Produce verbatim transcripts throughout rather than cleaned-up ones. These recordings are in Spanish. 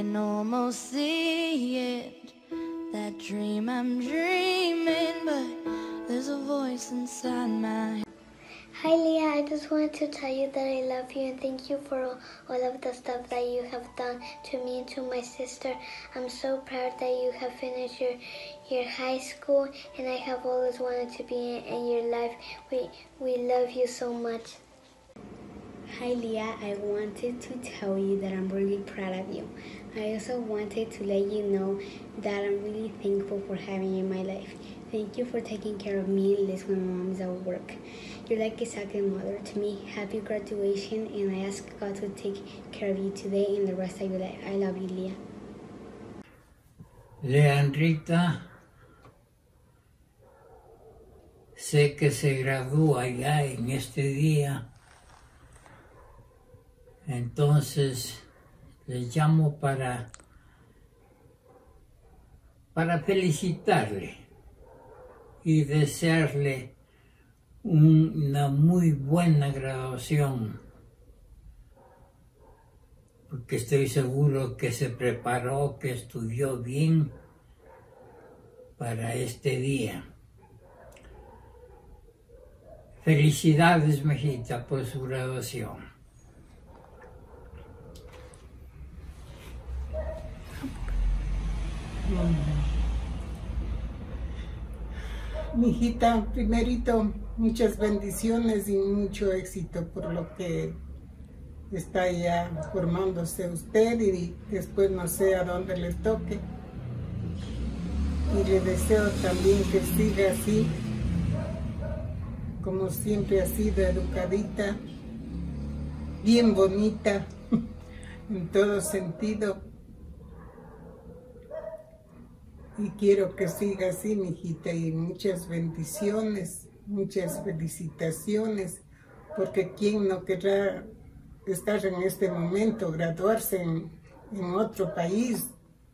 can almost see it, that dream I'm dreaming, but there's a voice inside my head. Hi Leah, I just wanted to tell you that I love you and thank you for all, all of the stuff that you have done to me and to my sister. I'm so proud that you have finished your, your high school, and I have always wanted to be in, in your life. We, we love you so much. Hi Leah, I wanted to tell you that I'm really proud of you. I also wanted to let you know that I'm really thankful for having you in my life. Thank you for taking care of me and Liz when my mom is at work. You're like a second mother to me. Happy graduation, and I ask God to take care of you today and the rest of your life. I love you, Leah. Leandrita, sé que se gradúa ya en este día, entonces les llamo para, para felicitarle y desearle una muy buena graduación, porque estoy seguro que se preparó, que estudió bien para este día. Felicidades, mijita, por su graduación. Mijita, primerito, muchas bendiciones y mucho éxito por lo que está ya formándose usted, y después no sé a dónde le toque. Y le deseo también que siga así, como siempre ha sido, educadita, bien bonita, en todo sentido. Y quiero que siga así, mijita, y muchas bendiciones, muchas felicitaciones, porque quién no querrá estar en este momento, graduarse en, en otro país.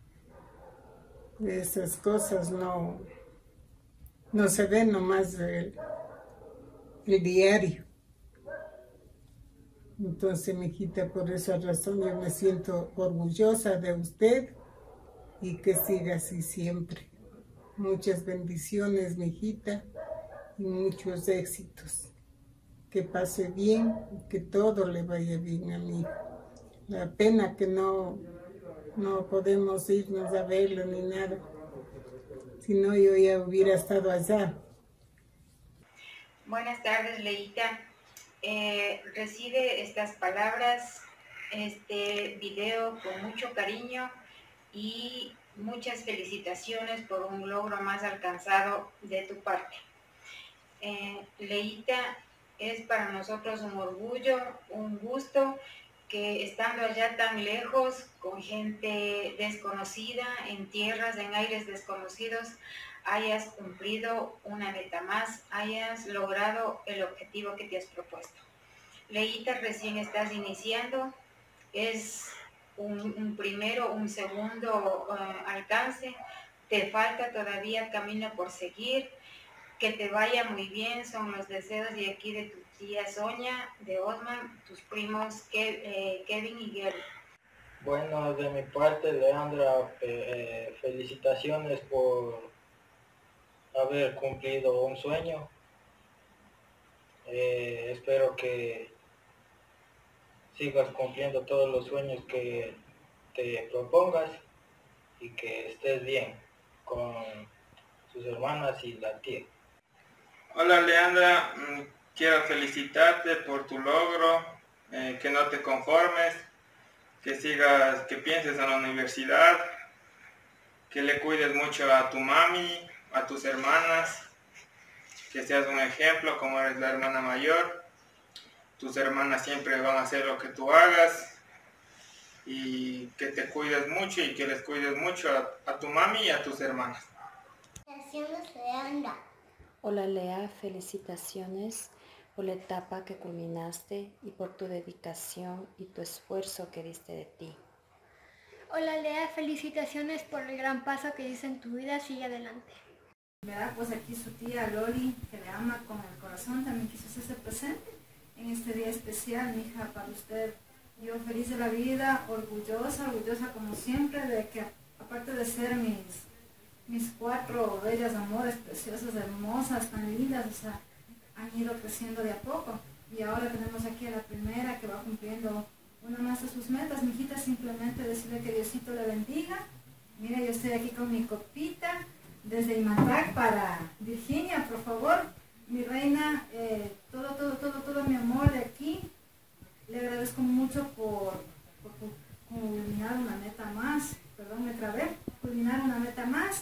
Esas cosas no, no se ven nomás el, el diario. Entonces, mijita, por esa razón yo me siento orgullosa de usted, y que siga así siempre. Muchas bendiciones, mijita, y muchos éxitos. Que pase bien, que todo le vaya bien a mi hijo. La pena que no, no podemos irnos a verlo ni nada. Si no, yo ya hubiera estado allá. Buenas tardes, Leita. Eh, recibe estas palabras, este video con mucho cariño y muchas felicitaciones por un logro más alcanzado de tu parte. Eh, Leita, es para nosotros un orgullo, un gusto que estando allá tan lejos, con gente desconocida, en tierras, en aires desconocidos, hayas cumplido una meta más, hayas logrado el objetivo que te has propuesto. Leita, recién estás iniciando, es un, un primero, un segundo uh, alcance, te falta todavía camino por seguir, que te vaya muy bien, son los deseos de aquí de tu tía Sonia, de Osman, tus primos Ke, eh, Kevin y Gary. Bueno, de mi parte, Leandra, eh, felicitaciones por haber cumplido un sueño. Eh, espero que sigas cumpliendo todos los sueños que te propongas y que estés bien con tus hermanas y la tía. Hola Leandra, quiero felicitarte por tu logro, eh, que no te conformes, que sigas, que pienses en la universidad, que le cuides mucho a tu mami, a tus hermanas, que seas un ejemplo como eres la hermana mayor. Tus hermanas siempre van a hacer lo que tú hagas, y que te cuides mucho y que les cuides mucho a, a tu mami y a tus hermanas. Hola Lea, felicitaciones por la etapa que culminaste y por tu dedicación y tu esfuerzo que diste de ti. Hola Lea, felicitaciones por el gran paso que diste en tu vida, sigue adelante. ¿Verdad? Pues aquí su tía Lori, que le ama con el corazón, también quiso hacerse presente en este día especial, mi hija, para usted Yo feliz de la vida, orgullosa, orgullosa como siempre de que aparte de ser mis, mis cuatro bellas amores preciosas, hermosas, tan lindas, o sea, han ido creciendo de a poco. Y ahora tenemos aquí a la primera que va cumpliendo una más de sus metas. Mi hijita, simplemente decirle que Diosito le bendiga. Mira, yo estoy aquí con mi copita desde Imatac para Virginia, por favor. Mi reina, eh, todo, todo, todo, todo mi amor de aquí. Le agradezco mucho por, por, por culminar una meta más. Perdón, me trabé. Culminar una meta más.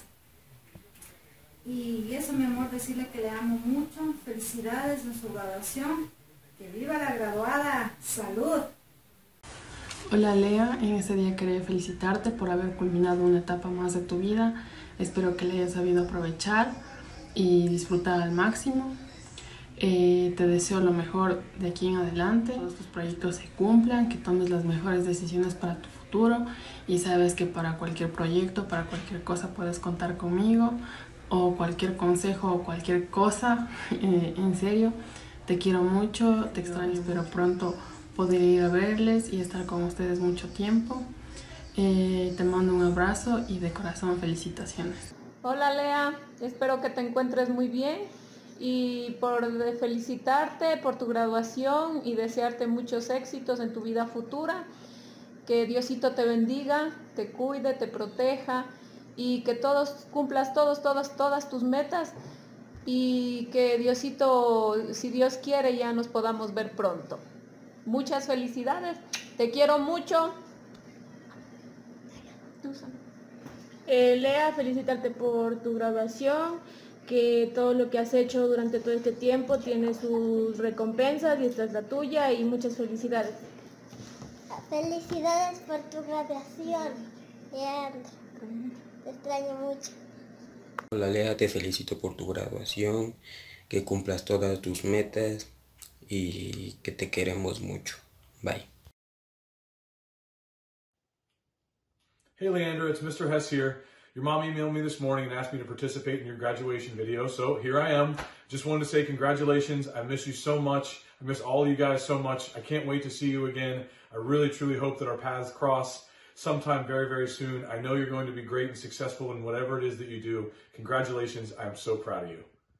Y eso, mi amor, decirle que le amo mucho. Felicidades en su graduación. ¡Que viva la graduada! ¡Salud! Hola Lea, en este día quería felicitarte por haber culminado una etapa más de tu vida. Espero que la hayas sabido aprovechar y disfrutar al máximo. Eh, te deseo lo mejor de aquí en adelante, que todos tus proyectos se cumplan, que tomes las mejores decisiones para tu futuro y sabes que para cualquier proyecto, para cualquier cosa puedes contar conmigo o cualquier consejo o cualquier cosa, eh, en serio. Te quiero mucho, te extraño, espero pronto poder ir a verles y estar con ustedes mucho tiempo. Eh, te mando un abrazo y de corazón felicitaciones. Hola Lea, espero que te encuentres muy bien y por felicitarte por tu graduación y desearte muchos éxitos en tu vida futura. Que Diosito te bendiga, te cuide, te proteja y que todos cumplas todos, todas, todas tus metas. Y que Diosito, si Dios quiere, ya nos podamos ver pronto. Muchas felicidades, te quiero mucho. Eh, Lea, felicitarte por tu graduación, que todo lo que has hecho durante todo este tiempo tiene sus recompensas y esta es la tuya y muchas felicidades. Felicidades por tu graduación, Leandro. Te extraño mucho. Hola Lea, te felicito por tu graduación, que cumplas todas tus metas y que te queremos mucho. Bye. Hey Leandra, it's Mister Hess here. Your mom emailed me this morning and asked me to participate in your graduation video, so here I am. Just wanted to say congratulations. I miss you so much. I miss all of you guys so much. I can't wait to see you again. I really, truly hope that our paths cross sometime very, very soon. I know you're going to be great and successful in whatever it is that you do. Congratulations. I am so proud of you.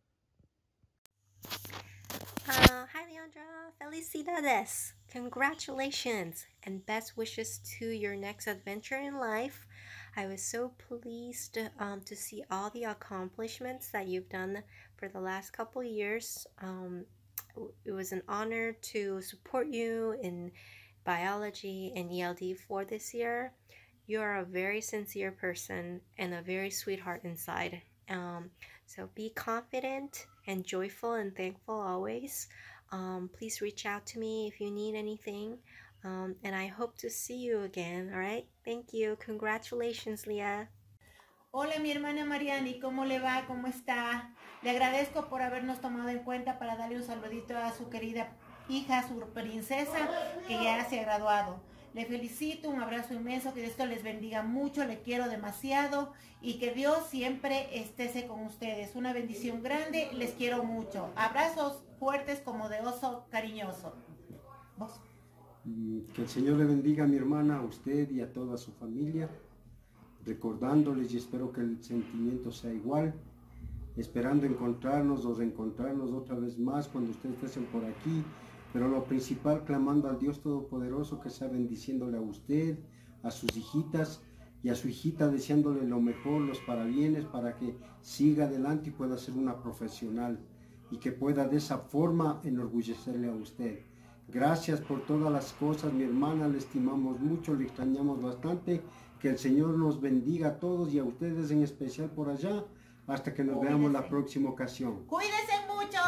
Uh, hi Leandra, felicidades, congratulations, and best wishes to your next adventure in life. I was so pleased um, to see all the accomplishments that you've done for the last couple years. Um, it was an honor to support you in biology and E L D for this year. You are a very sincere person and a very sweetheart inside. Um, so be confident and joyful and thankful always. Um, please reach out to me if you need anything. Um, and I hope to see you again, all right? Thank you. Congratulations, Leah. Hola, mi hermana Mariani, ¿cómo le va? ¿Cómo está? Le agradezco por habernos tomado en cuenta para darle un saludito a su querida hija, su princesa, que ya se ha graduado. Le felicito, un abrazo inmenso, que Dios les bendiga mucho, le quiero demasiado y que Dios siempre esté con ustedes. Una bendición grande, les quiero mucho. Abrazos fuertes como de oso cariñoso. ¿Vos? Que el Señor le bendiga a mi hermana, a usted y a toda su familia, recordándoles y espero que el sentimiento sea igual, esperando encontrarnos o reencontrarnos otra vez más cuando ustedes estén por aquí. Pero lo principal, clamando al Dios Todopoderoso que sea bendiciéndole a usted, a sus hijitas y a su hijita, deseándole lo mejor, los parabienes para que siga adelante y pueda ser una profesional y que pueda de esa forma enorgullecerle a usted. Gracias por todas las cosas, mi hermana, le estimamos mucho, le extrañamos bastante. Que el Señor nos bendiga a todos y a ustedes en especial por allá, hasta que nos Cuídense. veamos la próxima ocasión. ¡Cuídense mucho!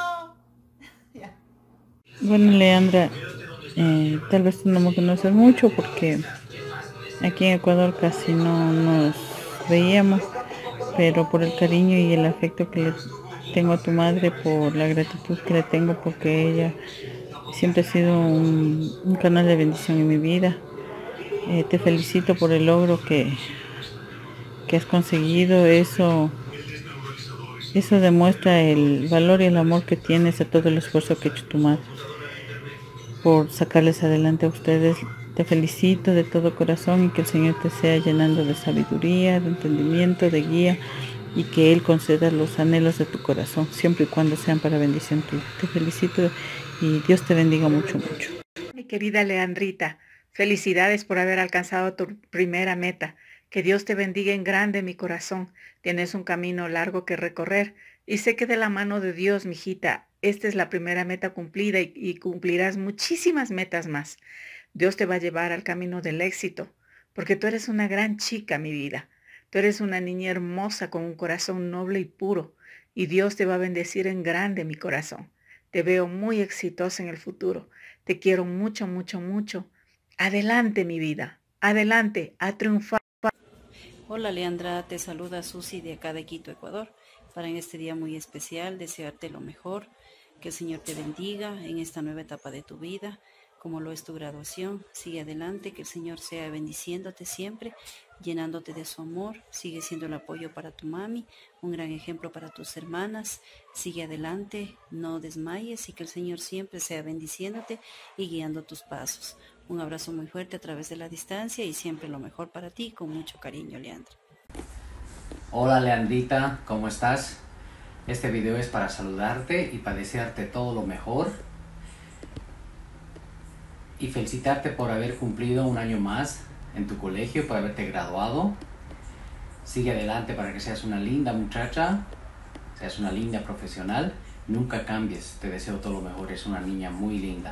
Ya. Bueno, Leandra, eh, tal vez no me conoces mucho porque aquí en Ecuador casi no nos veíamos, pero por el cariño y el afecto que le tengo a tu madre, por la gratitud que le tengo porque ella siempre ha sido un, un canal de bendición en mi vida. Eh, te felicito por el logro que, que has conseguido. Eso, eso demuestra el valor y el amor que tienes a todo el esfuerzo que ha hecho tu madre por sacarles adelante a ustedes. Te felicito de todo corazón y que el Señor te sea llenando de sabiduría, de entendimiento, de guía y que Él conceda los anhelos de tu corazón, siempre y cuando sean para bendición tuya. Te felicito y Dios te bendiga mucho, mucho. Mi querida Leandrita, felicidades por haber alcanzado tu primera meta. Que Dios te bendiga en grande, mi corazón. Tienes un camino largo que recorrer y sé que de la mano de Dios, mijita, esta es la primera meta cumplida y, y cumplirás muchísimas metas más. Dios te va a llevar al camino del éxito, porque tú eres una gran chica, mi vida. Tú eres una niña hermosa con un corazón noble y puro, y Dios te va a bendecir en grande, mi corazón. Te veo muy exitosa en el futuro. Te quiero mucho, mucho, mucho. Adelante, mi vida. Adelante, a triunfar. Hola, Leandra. Te saluda Susi de acá de Quito, Ecuador. Para en este día muy especial, desearte lo mejor. Que el Señor te bendiga en esta nueva etapa de tu vida. Como lo es tu graduación, sigue adelante, que el Señor sea bendiciéndote siempre, llenándote de su amor, sigue siendo el apoyo para tu mami, un gran ejemplo para tus hermanas, sigue adelante, no desmayes y que el Señor siempre sea bendiciéndote y guiando tus pasos. Un abrazo muy fuerte a través de la distancia y siempre lo mejor para ti, con mucho cariño, Leandra. Hola Leandrita, ¿cómo estás? Este video es para saludarte y para desearte todo lo mejor. Y felicitarte por haber cumplido un año más en tu colegio, por haberte graduado. Sigue adelante para que seas una linda muchacha, seas una linda profesional. Nunca cambies, te deseo todo lo mejor, es una niña muy linda.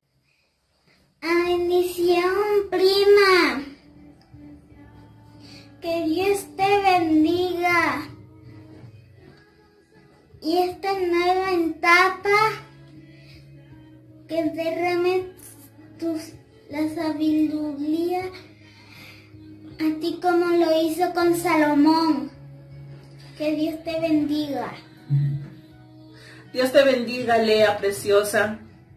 Bendición, prima. Que Dios te bendiga. Y esta nueva etapa, que derrame tus, la sabiduría a ti como lo hizo con Salomón. Que Dios te bendiga. Dios te bendiga, Lea, preciosa.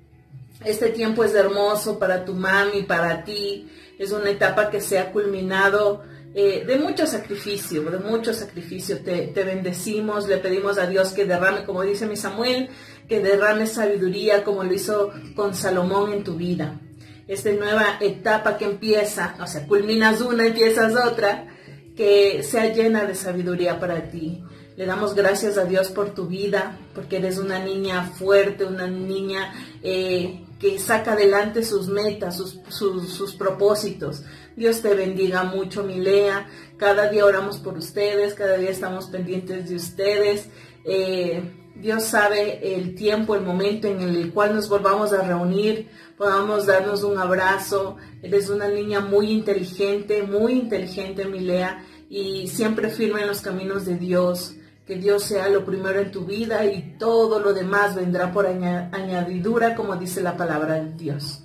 Este tiempo es hermoso para tu mami, para ti. Es una etapa que se ha culminado eh, de mucho sacrificio, de mucho sacrificio. Te, te bendecimos, le pedimos a Dios que derrame, como dice mi Samuel, que derrame sabiduría como lo hizo con Salomón en tu vida. Esta nueva etapa que empieza, o sea, culminas una, empiezas otra, que sea llena de sabiduría para ti. Le damos gracias a Dios por tu vida, porque eres una niña fuerte, una niña eh, que saca adelante sus metas, sus, sus, sus propósitos. Dios te bendiga mucho, mi Lea. Cada día oramos por ustedes, cada día estamos pendientes de ustedes. Eh, Dios sabe el tiempo, el momento en el cual nos volvamos a reunir, podamos darnos un abrazo. Eres una niña muy inteligente, muy inteligente, mi Lea, y siempre firme en los caminos de Dios. Que Dios sea lo primero en tu vida y todo lo demás vendrá por añadidura, como dice la palabra de Dios.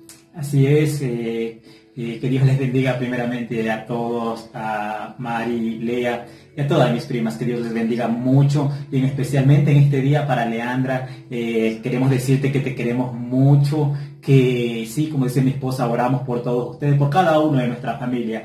Así es, eh, eh, que Dios les bendiga primeramente a todos, a Mari, Lea y a todas mis primas, que Dios les bendiga mucho, y especialmente en este día para Leandra, eh, queremos decirte que te queremos mucho, que sí, como dice mi esposa, oramos por todos ustedes, por cada uno de nuestra familia,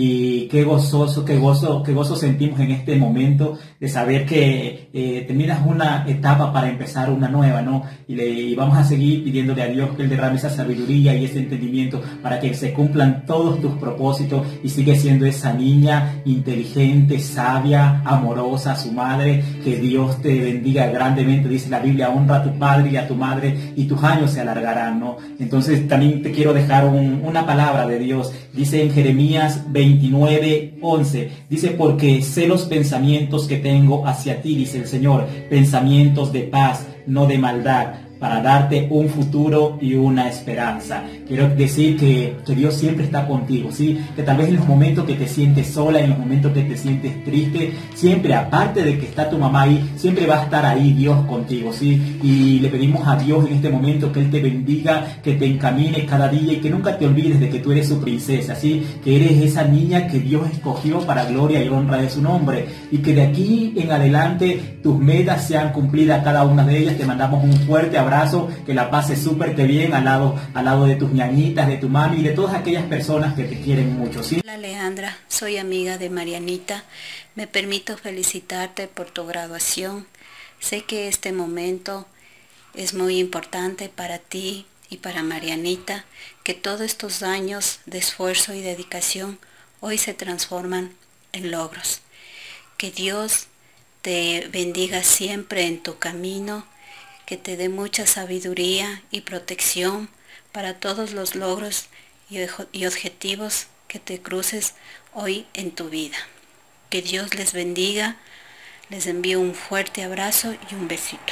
y qué gozoso, qué gozo, qué gozo sentimos en este momento de saber que eh, terminas una etapa para empezar una nueva, ¿no? Y, le, y vamos a seguir pidiéndole a Dios que Él derrame esa sabiduría y ese entendimiento para que se cumplan todos tus propósitos y sigue siendo esa niña inteligente, sabia, amorosa a su madre. Que Dios te bendiga grandemente, dice la Biblia, honra a tu padre y a tu madre y tus años se alargarán, ¿no? Entonces también te quiero dejar un, una palabra de Dios. Dice en Jeremías veintinueve, once, dice, porque sé los pensamientos que tengo hacia ti, dice el Señor, pensamientos de paz, no de maldad, para darte un futuro y una esperanza. Quiero decir que, que Dios siempre está contigo, ¿sí? Que tal vez en los momentos que te sientes sola, en los momentos que te sientes triste, siempre, aparte de que está tu mamá ahí, siempre va a estar ahí Dios contigo, ¿sí? Y le pedimos a Dios en este momento que Él te bendiga, que te encamine cada día y que nunca te olvides de que tú eres su princesa, ¿sí? Que eres esa niña que Dios escogió para gloria y honra de su nombre, y que de aquí en adelante tus metas sean cumplidas, cada una de ellas. Te mandamos un fuerte abrazo, que la pases súper bien al lado, al lado de tus ñañitas, de tu mami y de todas aquellas personas que te quieren mucho, ¿sí? Hola, Alejandra, soy amiga de Marianita. Me permito felicitarte por tu graduación. Sé que este momento es muy importante para ti y para Marianita, que todos estos años de esfuerzo y dedicación hoy se transforman en logros. Que Dios te bendiga siempre en tu camino, que te dé mucha sabiduría y protección para todos los logros y objetivos que te cruces hoy en tu vida. Que Dios les bendiga, les envío un fuerte abrazo y un besito.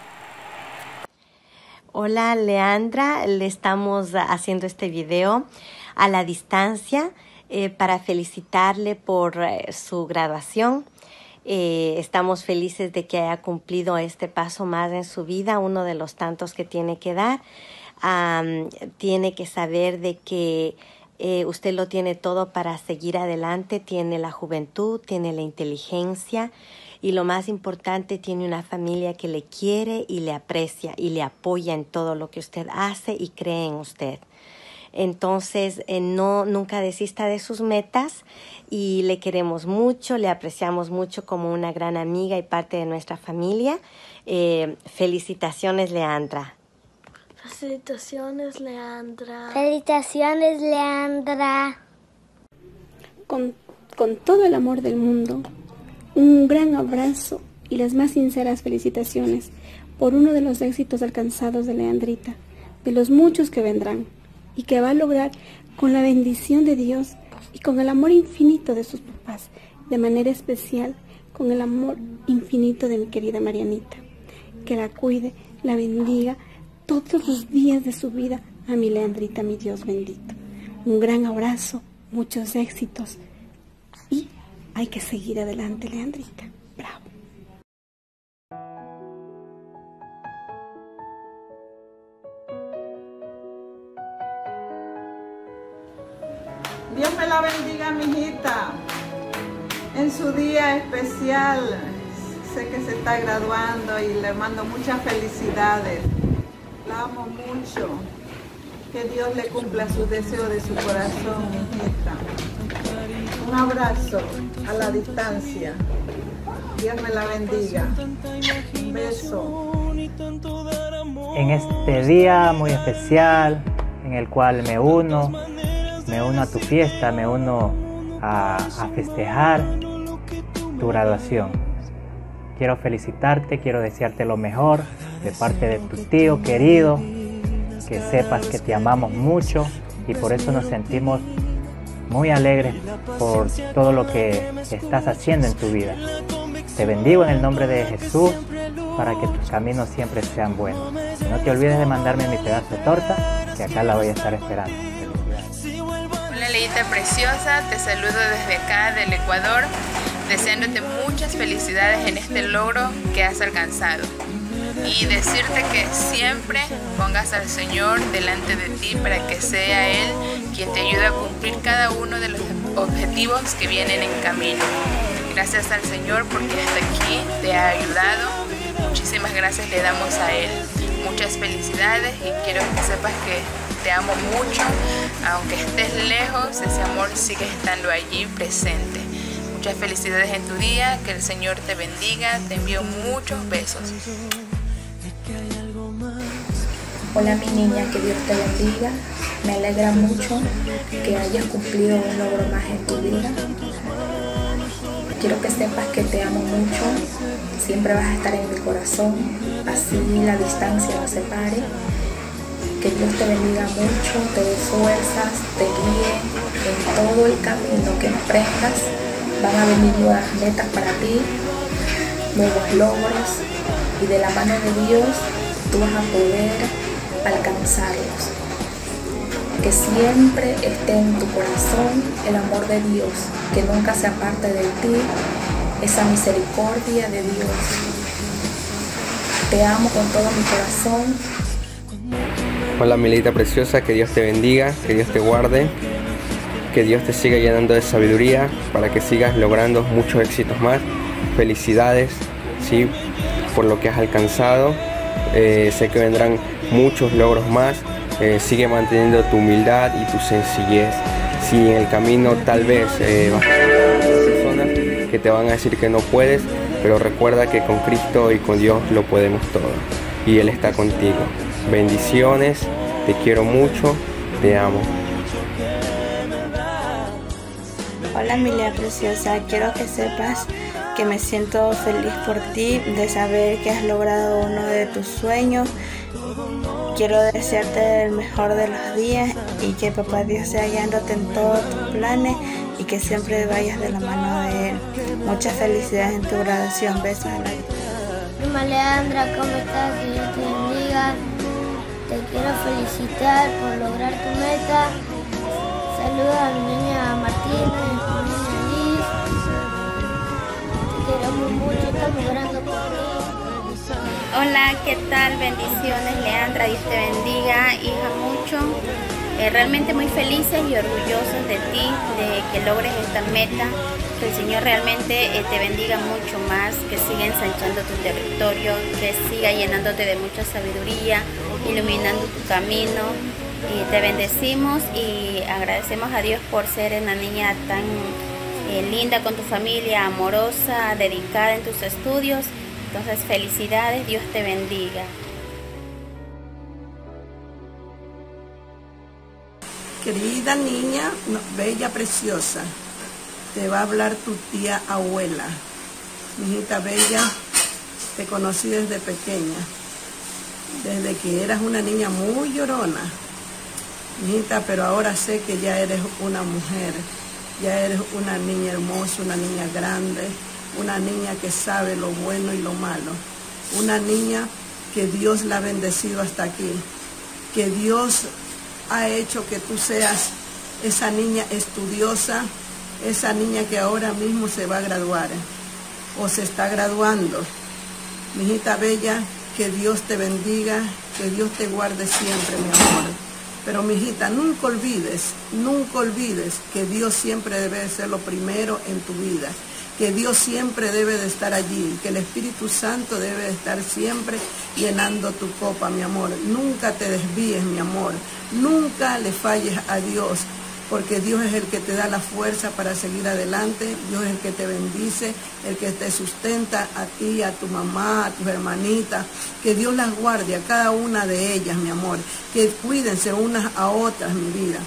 Hola Leandra, le estamos haciendo este video a la distancia eh, para felicitarle por eh, su graduación. Eh, estamos felices de que haya cumplido este paso más en su vida, uno de los tantos que tiene que dar. Um, tiene que saber de que eh, usted lo tiene todo para seguir adelante, tiene la juventud, tiene la inteligencia y lo más importante, tiene una familia que le quiere y le aprecia y le apoya en todo lo que usted hace y cree en usted. Entonces, eh, no, nunca desista de sus metas y le queremos mucho, le apreciamos mucho como una gran amiga y parte de nuestra familia. Eh, felicitaciones, Leandra. Felicitaciones, Leandra. Felicitaciones, Leandra. Con, con todo el amor del mundo, un gran abrazo y las más sinceras felicitaciones por uno de los éxitos alcanzados de Leandrita, de los muchos que vendrán y que va a lograr con la bendición de Dios y con el amor infinito de sus papás, de manera especial con el amor infinito de mi querida Marianita. Que la cuide, la bendiga todos los días de su vida a mi Leandrita, mi Dios bendito. Un gran abrazo, muchos éxitos y hay que seguir adelante, Leandrita. Bravo. Dios me la bendiga, mijita. En su día especial, sé que se está graduando y le mando muchas felicidades. La amo mucho. Que Dios le cumpla sus deseos de su corazón, mijita. Un abrazo a la distancia. Dios me la bendiga. Un beso. En este día muy especial, en el cual me uno, me uno a tu fiesta, me uno a, a festejar tu graduación. Quiero felicitarte, quiero desearte lo mejor de parte de tu tío querido, que sepas que te amamos mucho y por eso nos sentimos muy alegres por todo lo que estás haciendo en tu vida. Te bendigo en el nombre de Jesús para que tus caminos siempre sean buenos. No te olvides de mandarme mi pedazo de torta, que acá la voy a estar esperando. Hola Leita preciosa, te saludo desde acá del Ecuador, deseándote muchas felicidades en este logro que has alcanzado. Y decirte que siempre pongas al Señor delante de ti para que sea Él quien te ayude a cumplir cada uno de los objetivos que vienen en camino. Gracias al Señor porque hasta aquí te ha ayudado. Muchísimas gracias le damos a Él. Muchas felicidades y quiero que sepas que te amo mucho. Aunque estés lejos, ese amor sigue estando allí presente. Muchas felicidades en tu día, que el Señor te bendiga. Te envío muchos besos. Hola mi niña, que Dios te bendiga. Me alegra mucho que hayas cumplido un logro más en tu vida. Quiero que sepas que te amo mucho, siempre vas a estar en mi corazón, así la distancia nos separe. Que Dios te bendiga mucho, te dé fuerzas, te guíe en todo el camino que emprendas. Van a venir nuevas metas para ti, nuevos logros, y de la mano de Dios tú vas a poder alcanzarlos. Que siempre esté en tu corazón el amor de Dios, que nunca se aparte de ti, esa misericordia de Dios. Te amo con todo mi corazón. Hola Milita preciosa, que Dios te bendiga, que Dios te guarde, que Dios te siga llenando de sabiduría para que sigas logrando muchos éxitos más. Felicidades, ¿sí?, por lo que has alcanzado. Eh, sé que vendrán muchos logros más. Eh, sigue manteniendo tu humildad y tu sencillez. Si en el camino tal vez eh, vas a encontrar personas que te van a decir que no puedes, pero recuerda que con Cristo y con Dios lo podemos todo y Él está contigo. Bendiciones te quiero mucho, te amo. Hola mi Leah preciosa, quiero que sepas que me siento feliz por ti, de saber que has logrado uno de tus sueños. Quiero desearte el mejor de los días y que papá Dios sea guiándote en todos tus planes y que siempre vayas de la mano de Él. Muchas felicidades en tu graduación. Besos a la Prima Leandra, ¿cómo estás? Que Dios te bendiga. Te quiero felicitar por lograr tu meta. Saluda a mi niña Martina, a mi niña Liz. Te queremos mucho, estamos orando por ti. Hola, ¿qué tal? Bendiciones, Leandra, Dios te bendiga, hija, mucho. Eh, realmente muy felices y orgullosos de ti, de que logres esta meta. Que el Señor realmente eh, te bendiga mucho más, que siga ensanchando tu territorio, que siga llenándote de mucha sabiduría, iluminando tu camino. Y te bendecimos y agradecemos a Dios por ser una niña tan eh, linda con tu familia, amorosa, dedicada en tus estudios. Entonces, felicidades, Dios te bendiga. Querida niña, no, bella, preciosa, te va a hablar tu tía abuela. Mijita bella, te conocí desde pequeña, desde que eras una niña muy llorona. Mijita, pero ahora sé que ya eres una mujer, ya eres una niña hermosa, una niña grande, una niña que sabe lo bueno y lo malo, una niña que Dios la ha bendecido hasta aquí, que Dios ha hecho que tú seas esa niña estudiosa, esa niña que ahora mismo se va a graduar o se está graduando. Mijita bella, que Dios te bendiga, que Dios te guarde siempre, mi amor. Pero mijita, nunca olvides, nunca olvides que Dios siempre debe de ser lo primero en tu vida, que Dios siempre debe de estar allí, que el Espíritu Santo debe de estar siempre llenando tu copa, mi amor. Nunca te desvíes, mi amor, nunca le falles a Dios, porque Dios es el que te da la fuerza para seguir adelante, Dios es el que te bendice, el que te sustenta a ti, a tu mamá, a tus hermanitas, que Dios las guarde a cada una de ellas, mi amor, que cuídense unas a otras, mi vida.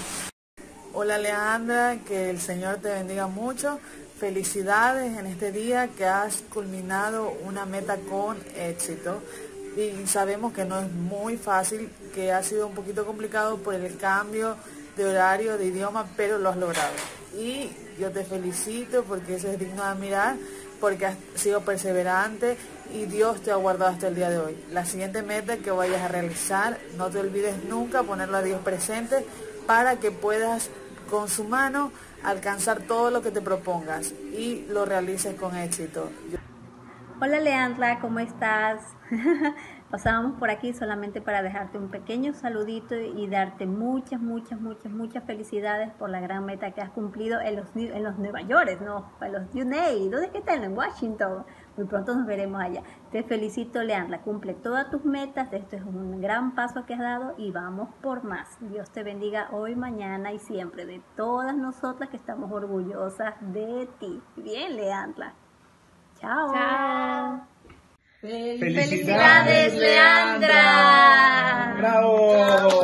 Hola Leandra, que el Señor te bendiga mucho, felicidades en este día que has culminado una meta con éxito. Y sabemos que no es muy fácil, que ha sido un poquito complicado por el cambio de horario, de idioma, pero lo has logrado. Y yo te felicito porque eso es digno de admirar, porque has sido perseverante y Dios te ha guardado hasta el día de hoy. La siguiente meta que vayas a realizar, no te olvides nunca ponerlo a Dios presente para que puedas con su mano alcanzar todo lo que te propongas y lo realices con éxito. Hola Leandra, ¿cómo estás? Pasábamos por aquí solamente para dejarte un pequeño saludito y darte muchas, muchas, muchas, muchas felicidades por la gran meta que has cumplido en los, en los Nueva York, no, en los U N A. ¿Dónde es que están? En Washington. Muy pronto nos veremos allá. Te felicito, Leandra, cumple todas tus metas, esto es un gran paso que has dado y vamos por más. Dios te bendiga hoy, mañana y siempre, de todas nosotras que estamos orgullosas de ti. Bien, Leandra. Chao. Chao. ¡Felicidades, ¡Felicidades, Leandra! ¡Bravo!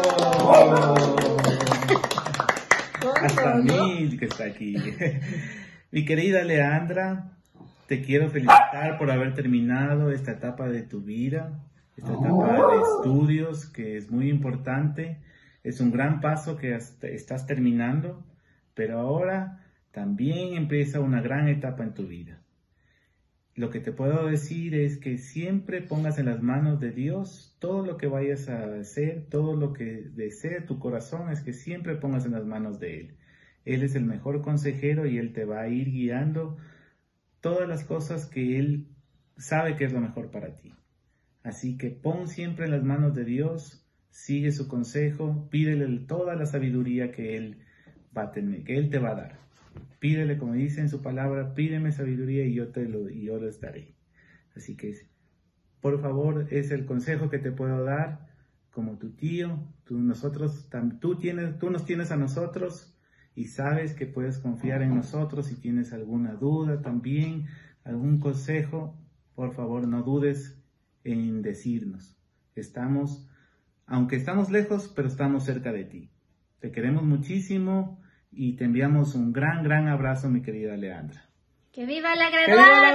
Hasta mí que está aquí. Mi querida Leandra, te quiero felicitar por haber terminado esta etapa de tu vida, esta etapa de estudios que es muy importante. Es un gran paso que estás terminando, pero ahora también empieza una gran etapa en tu vida. Lo que te puedo decir es que siempre pongas en las manos de Dios todo lo que vayas a hacer, todo lo que desee tu corazón, es que siempre pongas en las manos de Él. Él es el mejor consejero y Él te va a ir guiando todas las cosas que Él sabe que es lo mejor para ti. Así que pon siempre en las manos de Dios, sigue su consejo, pídele toda la sabiduría que Él va a tener, que Él te va a dar. Pídele, como dice en su palabra, pídeme sabiduría y yo te lo, y yo lo daré. Así que, por favor, es el consejo que te puedo dar como tu tío. Tú, nosotros, tú, tienes, tú nos tienes a nosotros y sabes que puedes confiar en nosotros. Si tienes alguna duda también, algún consejo, por favor, no dudes en decirnos. Estamos aunque estamos lejos, pero estamos cerca de ti. Te queremos muchísimo y te enviamos un gran, gran abrazo, mi querida Leandra. ¡Que viva la ¡Que viva la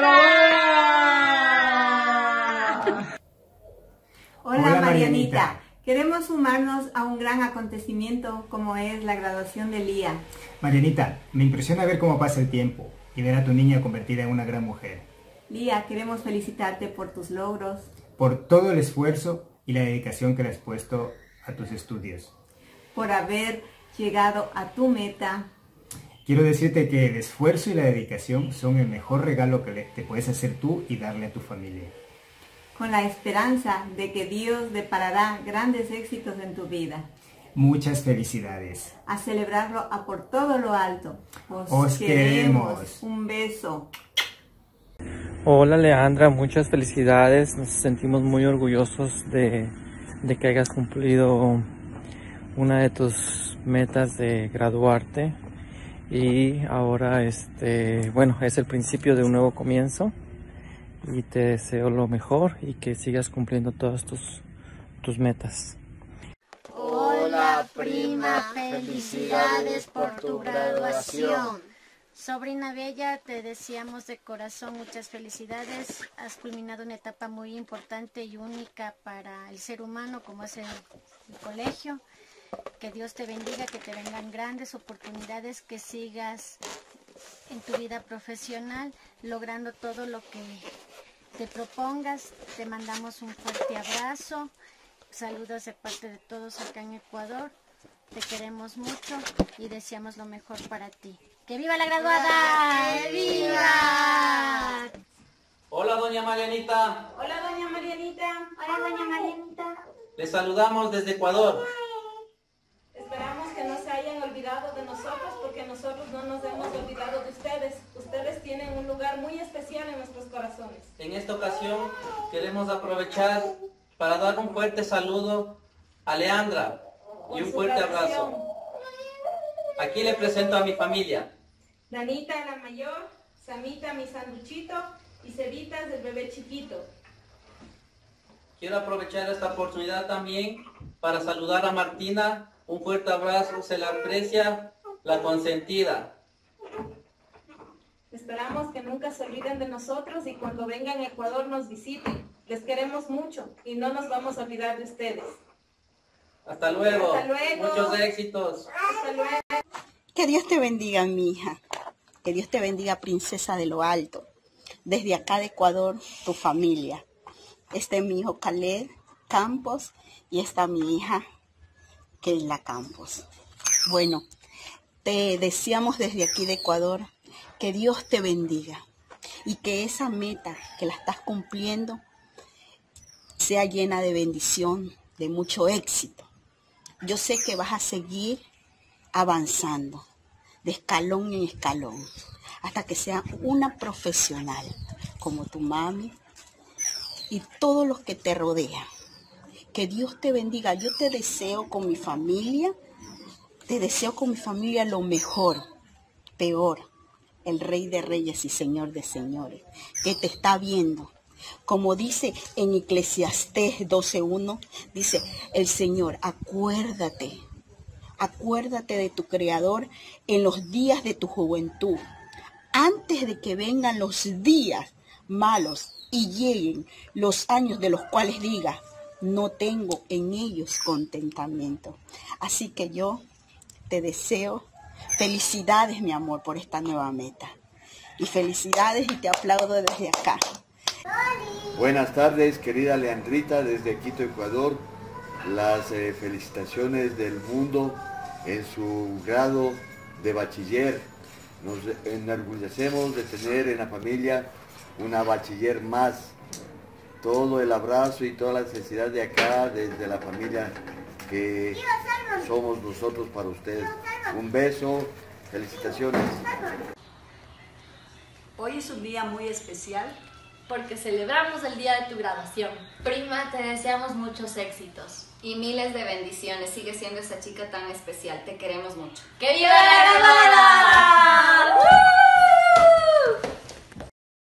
graduada! Hola, Hola Marianita. Marianita. Queremos sumarnos a un gran acontecimiento como es la graduación de Leah. Marianita, me impresiona ver cómo pasa el tiempo y ver a tu niña convertida en una gran mujer. Leah, queremos felicitarte por tus logros, por todo el esfuerzo y la dedicación que le has puesto a tus estudios, por haber llegado a tu meta. Quiero decirte que el esfuerzo y la dedicación son el mejor regalo que te puedes hacer tú y darle a tu familia. Con la esperanza de que Dios deparará grandes éxitos en tu vida. Muchas felicidades. A celebrarlo a por todo lo alto. Os, Os queremos. queremos. Un beso. Hola Leandra, muchas felicidades. Nos sentimos muy orgullosos de, de que hayas cumplido una de tus metas de graduarte. Y ahora, este, bueno, es el principio de un nuevo comienzo. Y te deseo lo mejor y que sigas cumpliendo todas tus, tus metas. Hola prima, felicidades por tu graduación. Sobrina Bella, te deseamos de corazón muchas felicidades. Has culminado una etapa muy importante y única para el ser humano como es el, el colegio. Que Dios te bendiga, que te vengan grandes oportunidades, que sigas en tu vida profesional logrando todo lo que te propongas. Te mandamos un fuerte abrazo, saludos de parte de todos acá en Ecuador, te queremos mucho y deseamos lo mejor para ti. ¡Que viva la graduada! ¡Que viva! Hola doña Marianita. Hola doña Marianita. Hola doña Marianita. Les saludamos desde Ecuador. Esperamos que no se hayan olvidado de nosotros, porque nosotros no nos hemos olvidado de ustedes. Ustedes tienen un lugar muy especial en nuestros corazones. En esta ocasión queremos aprovechar para dar un fuerte saludo a Leandra y un fuerte abrazo. Aquí le presento a mi familia. Danita, la mayor, Samita, mi sanduchito, y Cevitas, el bebé chiquito. Quiero aprovechar esta oportunidad también para saludar a Martina. Un fuerte abrazo, se la aprecia, la consentida. Esperamos que nunca se olviden de nosotros y cuando vengan a Ecuador nos visiten. Les queremos mucho y no nos vamos a olvidar de ustedes. Hasta luego. Hasta luego. Muchos éxitos. Hasta luego. Que Dios te bendiga, mi hija. Que Dios te bendiga, princesa de lo alto. Desde acá de Ecuador, tu familia. Este es mi hijo Caleb Campos y esta mi hija Keila Campos. Bueno, te deseamos desde aquí de Ecuador que Dios te bendiga y que esa meta que la estás cumpliendo sea llena de bendición, de mucho éxito. Yo sé que vas a seguir avanzando de escalón en escalón hasta que sea una profesional como tu mami y todos los que te rodean. Que Dios te bendiga. Yo te deseo con mi familia, te deseo con mi familia lo mejor, peor, el Rey de Reyes y Señor de Señores, que te está viendo. Como dice en Eclesiastés doce uno, dice el Señor, acuérdate, acuérdate de tu Creador en los días de tu juventud, antes de que vengan los días malos y lleguen los años de los cuales digas, no tengo en ellos contentamiento. Así que yo te deseo felicidades, mi amor, por esta nueva meta. Y felicidades y te aplaudo desde acá. Buenas tardes, querida Leandrita, desde Quito, Ecuador. Las eh, felicitaciones del mundo en su grado de bachiller. Nos enorgullecemos de tener en la familia una bachiller más. Todo el abrazo y toda la necesidad de acá, desde la familia que somos nosotros para ustedes. Un beso, felicitaciones. Hoy es un día muy especial porque celebramos el día de tu graduación. Prima, te deseamos muchos éxitos y miles de bendiciones. Sigue siendo esa chica tan especial. Te queremos mucho. ¡Que viva la graduada!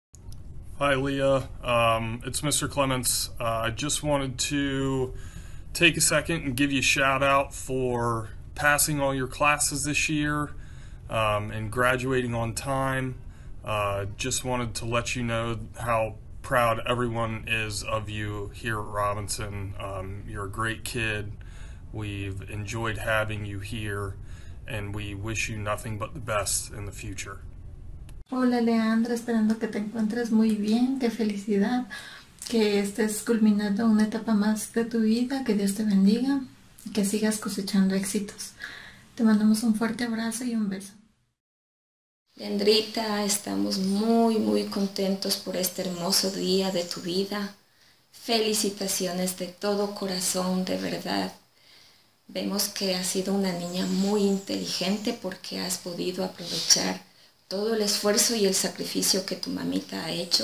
Hi Leah, um, it's Mister Clements. Uh, I just wanted to take a second and give you a shout out for passing all your classes this year um, and graduating on time. Uh, just wanted to let you know how proud everyone is of you here at Robinson. Um, you're a great kid. We've enjoyed having you here, and we wish you nothing but the best in the future. Hola Leandra, esperando que te encuentres muy bien, qué felicidad, que estés culminando una etapa más de tu vida, que Dios te bendiga y que sigas cosechando éxitos. Te mandamos un fuerte abrazo y un beso. Leandrita, estamos muy muy contentos por este hermoso día de tu vida. Felicitaciones de todo corazón, de verdad. Vemos que has sido una niña muy inteligente porque has podido aprovechar todo el esfuerzo y el sacrificio que tu mamita ha hecho.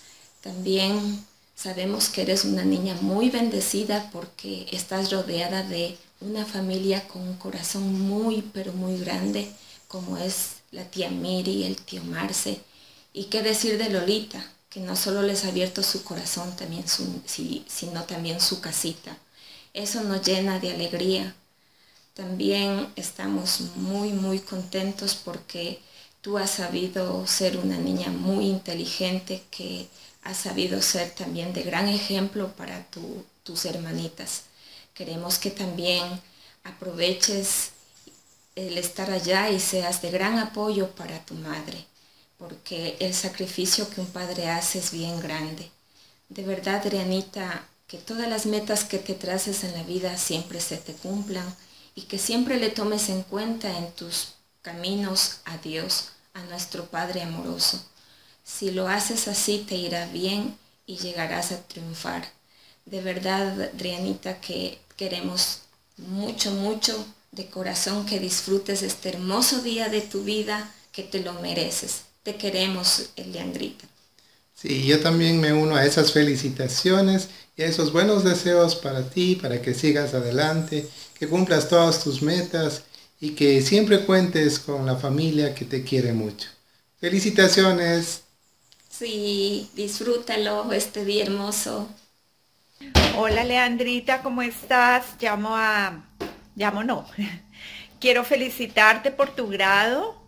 También sabemos que eres una niña muy bendecida porque estás rodeada de una familia con un corazón muy pero muy grande, como es la tía Miri, el tío Marce, y qué decir de Lolita, que no solo les ha abierto su corazón, también su, sí, sino también su casita. Eso nos llena de alegría. También estamos muy muy contentos porque tú has sabido ser una niña muy inteligente, que has sabido ser también de gran ejemplo para tu, tus hermanitas. Queremos que también aproveches el estar allá y seas de gran apoyo para tu madre, porque el sacrificio que un padre hace es bien grande. De verdad, Adrianita, que todas las metas que te traces en la vida siempre se te cumplan y que siempre le tomes en cuenta en tus caminos a Dios, a nuestro Padre amoroso. Si lo haces así, te irá bien y llegarás a triunfar. De verdad, Adrianita, que queremos mucho, mucho de corazón que disfrutes este hermoso día de tu vida, que te lo mereces. Te queremos, Leandrita. Sí, yo también me uno a esas felicitaciones y a esos buenos deseos para ti, para que sigas adelante, que cumplas todas tus metas y que siempre cuentes con la familia que te quiere mucho. ¡Felicitaciones! Sí, disfrútalo este día hermoso. Hola Leandrita, ¿cómo estás? Llamo a... Llamo no. Quiero felicitarte por tu grado.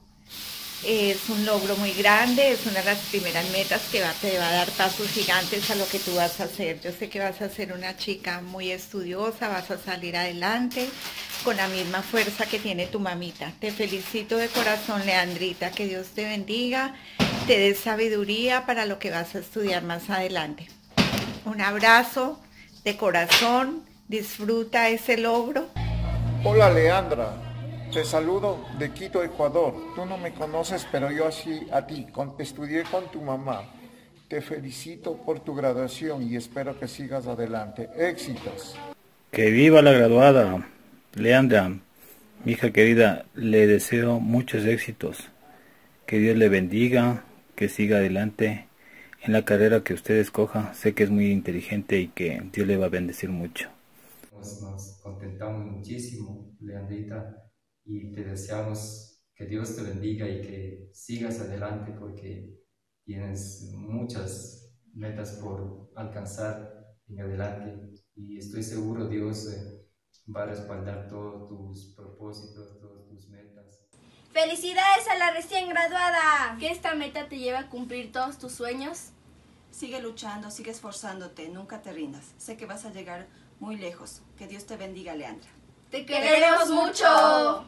Es un logro muy grande, es una de las primeras metas que va, te va a dar pasos gigantes a lo que tú vas a hacer. Yo sé que vas a ser una chica muy estudiosa, vas a salir adelante con la misma fuerza que tiene tu mamita. Te felicito de corazón, Leandrita, que Dios te bendiga, te dé sabiduría para lo que vas a estudiar más adelante. Un abrazo de corazón, disfruta ese logro. Hola Leandra, te saludo de Quito, Ecuador. Tú no me conoces, pero yo así a ti, con, estudié con tu mamá. Te felicito por tu graduación y espero que sigas adelante. Éxitos. Que viva la graduada. Leandra, mi hija querida, le deseo muchos éxitos. Que Dios le bendiga, que siga adelante en la carrera que usted escoja. Sé que es muy inteligente y que Dios le va a bendecir mucho. Nos, nos contentamos muchísimo, Leandrita, y te deseamos que Dios te bendiga y que sigas adelante porque tienes muchas metas por alcanzar en adelante y estoy seguro Dios eh, va a respaldar todos tus propósitos, todas tus metas. ¡Felicidades a la recién graduada! ¿Que esta meta te lleva a cumplir todos tus sueños? Sigue luchando, sigue esforzándote, nunca te rindas. Sé que vas a llegar muy lejos. Que Dios te bendiga, Leandra. ¡Te queremos mucho!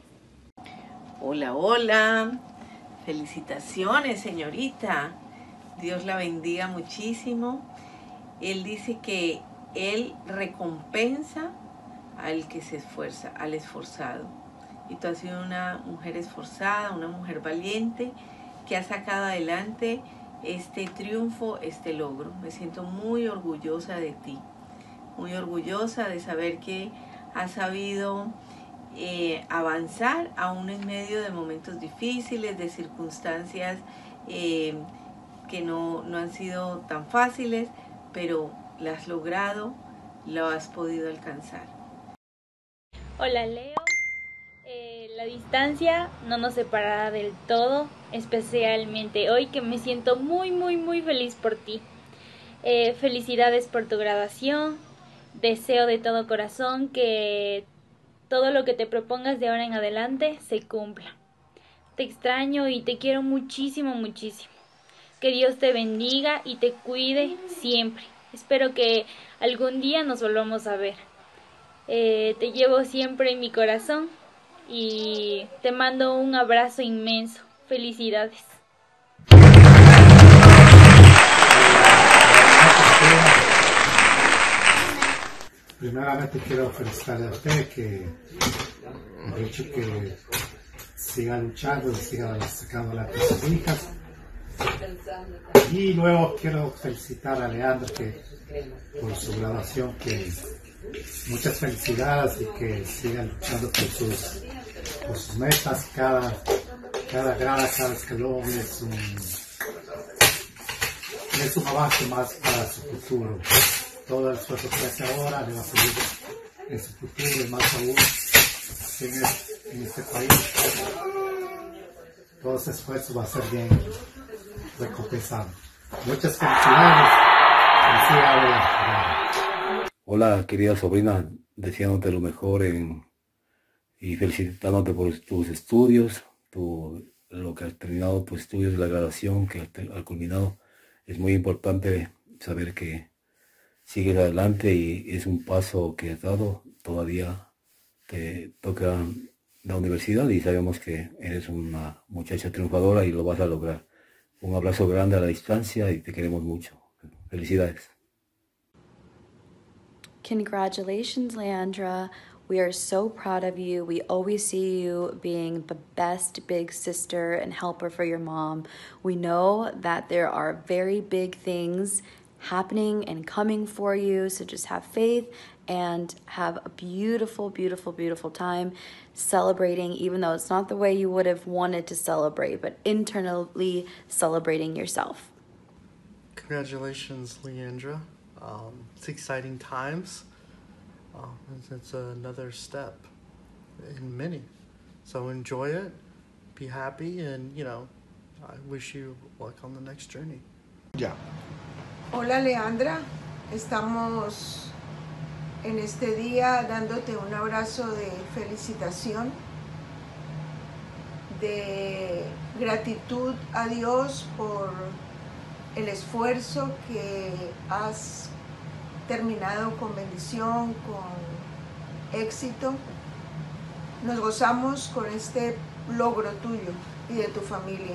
Hola, hola. Felicitaciones, señorita. Dios la bendiga muchísimo. Él dice que Él recompensa al que se esfuerza, al esforzado. Y tú has sido una mujer esforzada, una mujer valiente, que ha sacado adelante este triunfo, este logro. Me siento muy orgullosa de ti. Muy orgullosa de saber que has sabido eh, avanzar aún en medio de momentos difíciles, de circunstancias eh, que no, no han sido tan fáciles, pero lo has logrado, lo has podido alcanzar. Hola Leo, eh, la distancia no nos separará del todo, especialmente hoy que me siento muy muy muy feliz por ti. Eh, felicidades por tu graduación. deseo de todo corazón que todo lo que te propongas de ahora en adelante se cumpla. Te extraño y te quiero muchísimo, muchísimo. Que Dios te bendiga y te cuide siempre. Espero que algún día nos volvamos a ver. Eh, te llevo siempre en mi corazón y te mando un abrazo inmenso. Felicidades. Primeramente quiero felicitarle a usted que el hecho que siga luchando y siga sacando adelante a sus hijas. Y luego quiero felicitar a Leandro que por su graduación, que muchas felicidades y que siga luchando por sus, por sus metas. Cada, cada grado, cada escalón es un, es un avance más para su futuro. Todo el esfuerzo que hace ahora le va a servir en su futuro y más aún en, el, en este país. Todo ese esfuerzo va a ser bien recompensado. Muchas felicidades. Felicidades. Hola, querida sobrina, deseándote lo mejor en, y felicitándote por tus estudios, tu, lo que has terminado, tus estudios de la graduación que has culminado. Es muy importante saber que sigues adelante y es un paso que has dado. Todavía te toca la universidad y sabemos que eres una muchacha triunfadora y lo vas a lograr. Un abrazo grande a la distancia y te queremos mucho. Felicidades. Congratulations, Leandra. We are so proud of you. We always see you being the best big sister and helper for your mom. We know that there are very big things happening and coming for you, so just have faith and have a beautiful, beautiful, beautiful time celebrating, even though it's not the way you would have wanted to celebrate, but internally celebrating yourself. Congratulations, Leandra. Um, it's exciting times. Um, it's, it's another step in many. So enjoy it, be happy, and, you know, I wish you luck on the next journey. Yeah. Hola, Leandra. Estamos en este día dándote un abrazo de felicitación, de gratitud a Dios por el esfuerzo que has terminado con bendición, con éxito. Nos gozamos con este logro tuyo y de tu familia,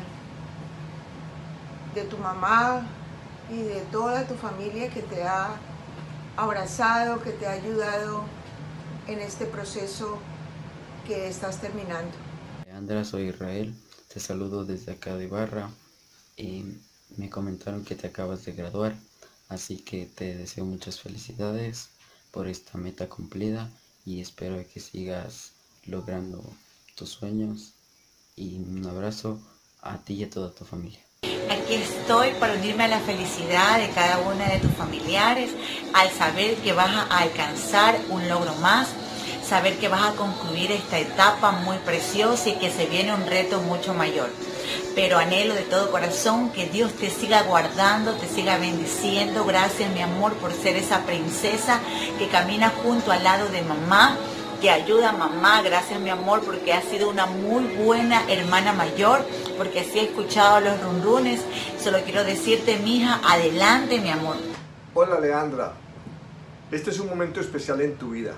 de tu mamá y de toda tu familia que te ha abrazado, que te ha ayudado en este proceso que estás terminando. Leandra, soy Israel, te saludo desde acá de Ibarra y me comentaron que te acabas de graduar, así que te deseo muchas felicidades por esta meta cumplida y espero que sigas logrando tus sueños y un abrazo a ti y a toda tu familia. Aquí estoy para unirme a la felicidad de cada una de tus familiares al saber que vas a alcanzar un logro más, saber que vas a concluir esta etapa muy preciosa y que se viene un reto mucho mayor. Pero anhelo de todo corazón que Dios te siga guardando, te siga bendiciendo. Gracias, mi amor, por ser esa princesa que camina junto al lado de mamá, que ayuda a mamá. Gracias, mi amor, porque has sido una muy buena hermana mayor, porque así he escuchado los runrunes. Solo quiero decirte, mija, adelante, mi amor. Hola, Leandra. Este es un momento especial en tu vida.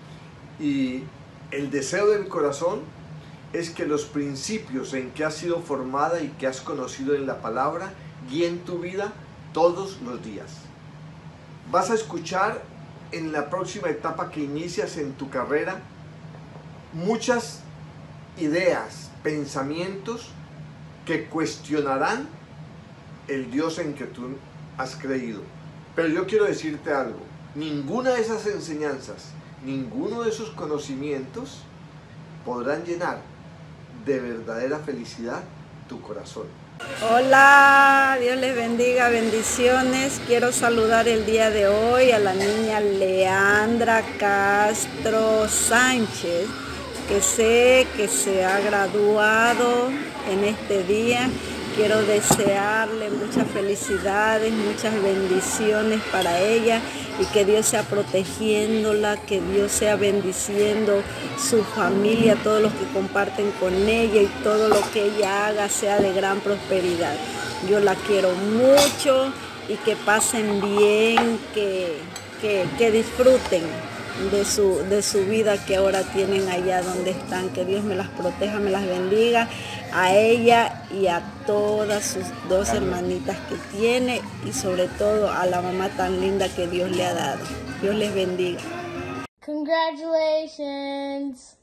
Y el deseo de mi corazón es que los principios en que has sido formada y que has conocido en la palabra guíen tu vida todos los días. Vas a escuchar en la próxima etapa que inicias en tu carrera muchas ideas, pensamientos que cuestionarán el Dios en que tú has creído. Pero yo quiero decirte algo, ninguna de esas enseñanzas, ninguno de esos conocimientos podrán llenar de verdadera felicidad tu corazón. Hola, Dios les bendiga, bendiciones. Quiero saludar el día de hoy a la niña Leandra Castro Sánchez, que sé que se ha graduado en este día. quiero desearle muchas felicidades, muchas bendiciones para ella y que Dios sea protegiéndola, que Dios sea bendiciendo su familia, todos los que comparten con ella y todo lo que ella haga sea de gran prosperidad. Yo la quiero mucho y que pasen bien, que, que, que disfruten de su, de su vida que ahora tienen allá donde están. Que Dios me las proteja, me las bendiga a ella y a todas sus dos hermanitas que tiene y sobre todo a la mamá tan linda que Dios le ha dado. Dios les bendiga. Congratulations.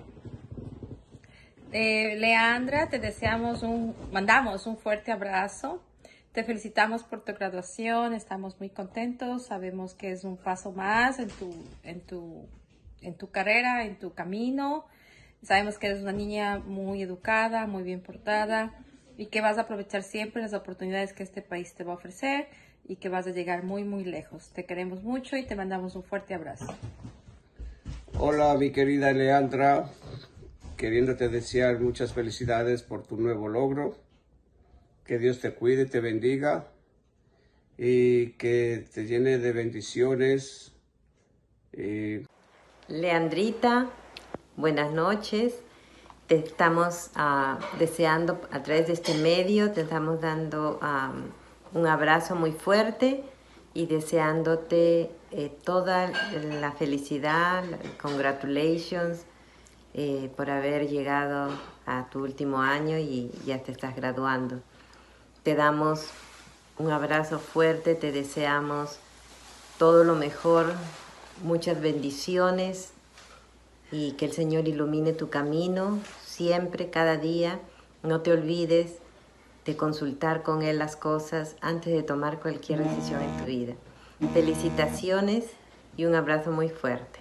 Eh, Leandra, te deseamos un, mandamos un fuerte abrazo. Te felicitamos por tu graduación, estamos muy contentos, sabemos que es un paso más en tu, en tu, en tu carrera, en tu camino. Sabemos que eres una niña muy educada, muy bien portada y que vas a aprovechar siempre las oportunidades que este país te va a ofrecer y que vas a llegar muy, muy lejos. Te queremos mucho y te mandamos un fuerte abrazo. Hola, mi querida Leandra, queriéndote desear muchas felicidades por tu nuevo logro. Que Dios te cuide, te bendiga y que te llene de bendiciones. Eh... Leandrita, buenas noches. Te estamos uh, deseando a través de este medio, te estamos dando um, un abrazo muy fuerte y deseándote eh, toda la felicidad, congratulations eh, por haber llegado a tu último año y ya te estás graduando. Te damos un abrazo fuerte, te deseamos todo lo mejor, muchas bendiciones y que el Señor ilumine tu camino siempre, cada día. No te olvides de consultar con Él las cosas antes de tomar cualquier decisión en tu vida. Felicitaciones y un abrazo muy fuerte.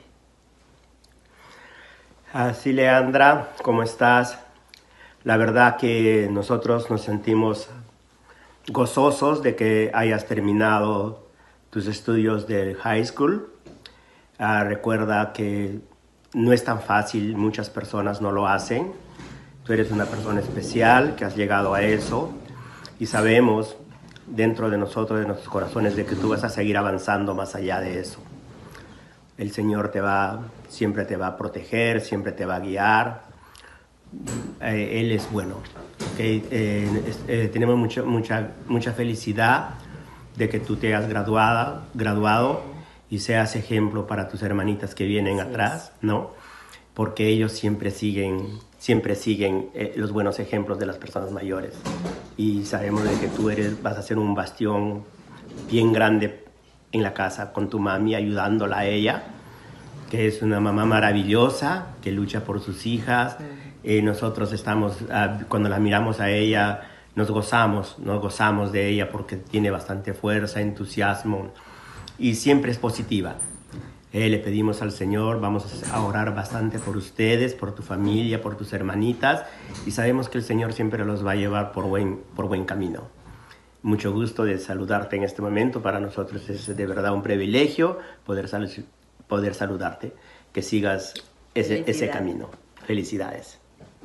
Así, Leandra, ¿cómo estás? La verdad que nosotros nos sentimos gozosos de que hayas terminado tus estudios del high school. Uh, recuerda que no es tan fácil, muchas personas no lo hacen. Tú eres una persona especial que has llegado a eso y sabemos dentro de nosotros, de nuestros corazones, de que tú vas a seguir avanzando más allá de eso. El Señor te va, siempre te va a proteger, siempre te va a guiar. Eh, Él es bueno. Okay, eh, eh, tenemos mucho, mucha, mucha felicidad de que tú te has graduado, graduado y seas ejemplo para tus hermanitas que vienen sí, atrás, ¿no? Porque ellos siempre siguen, siempre siguen eh, los buenos ejemplos de las personas mayores. Y sabemos de que tú eres, vas a ser un bastión bien grande en la casa con tu mami, ayudándola a ella, que es una mamá maravillosa, que lucha por sus hijas. Sí. Eh, nosotros estamos, uh, cuando la miramos a ella, nos gozamos, nos gozamos de ella porque tiene bastante fuerza, entusiasmo y siempre es positiva. Eh, le pedimos al Señor, vamos a orar bastante por ustedes, por tu familia, por tus hermanitas y sabemos que el Señor siempre los va a llevar por buen, por buen camino. Mucho gusto de saludarte en este momento, para nosotros es de verdad un privilegio poder, sal poder saludarte, que sigas ese, ese camino. Felicidades.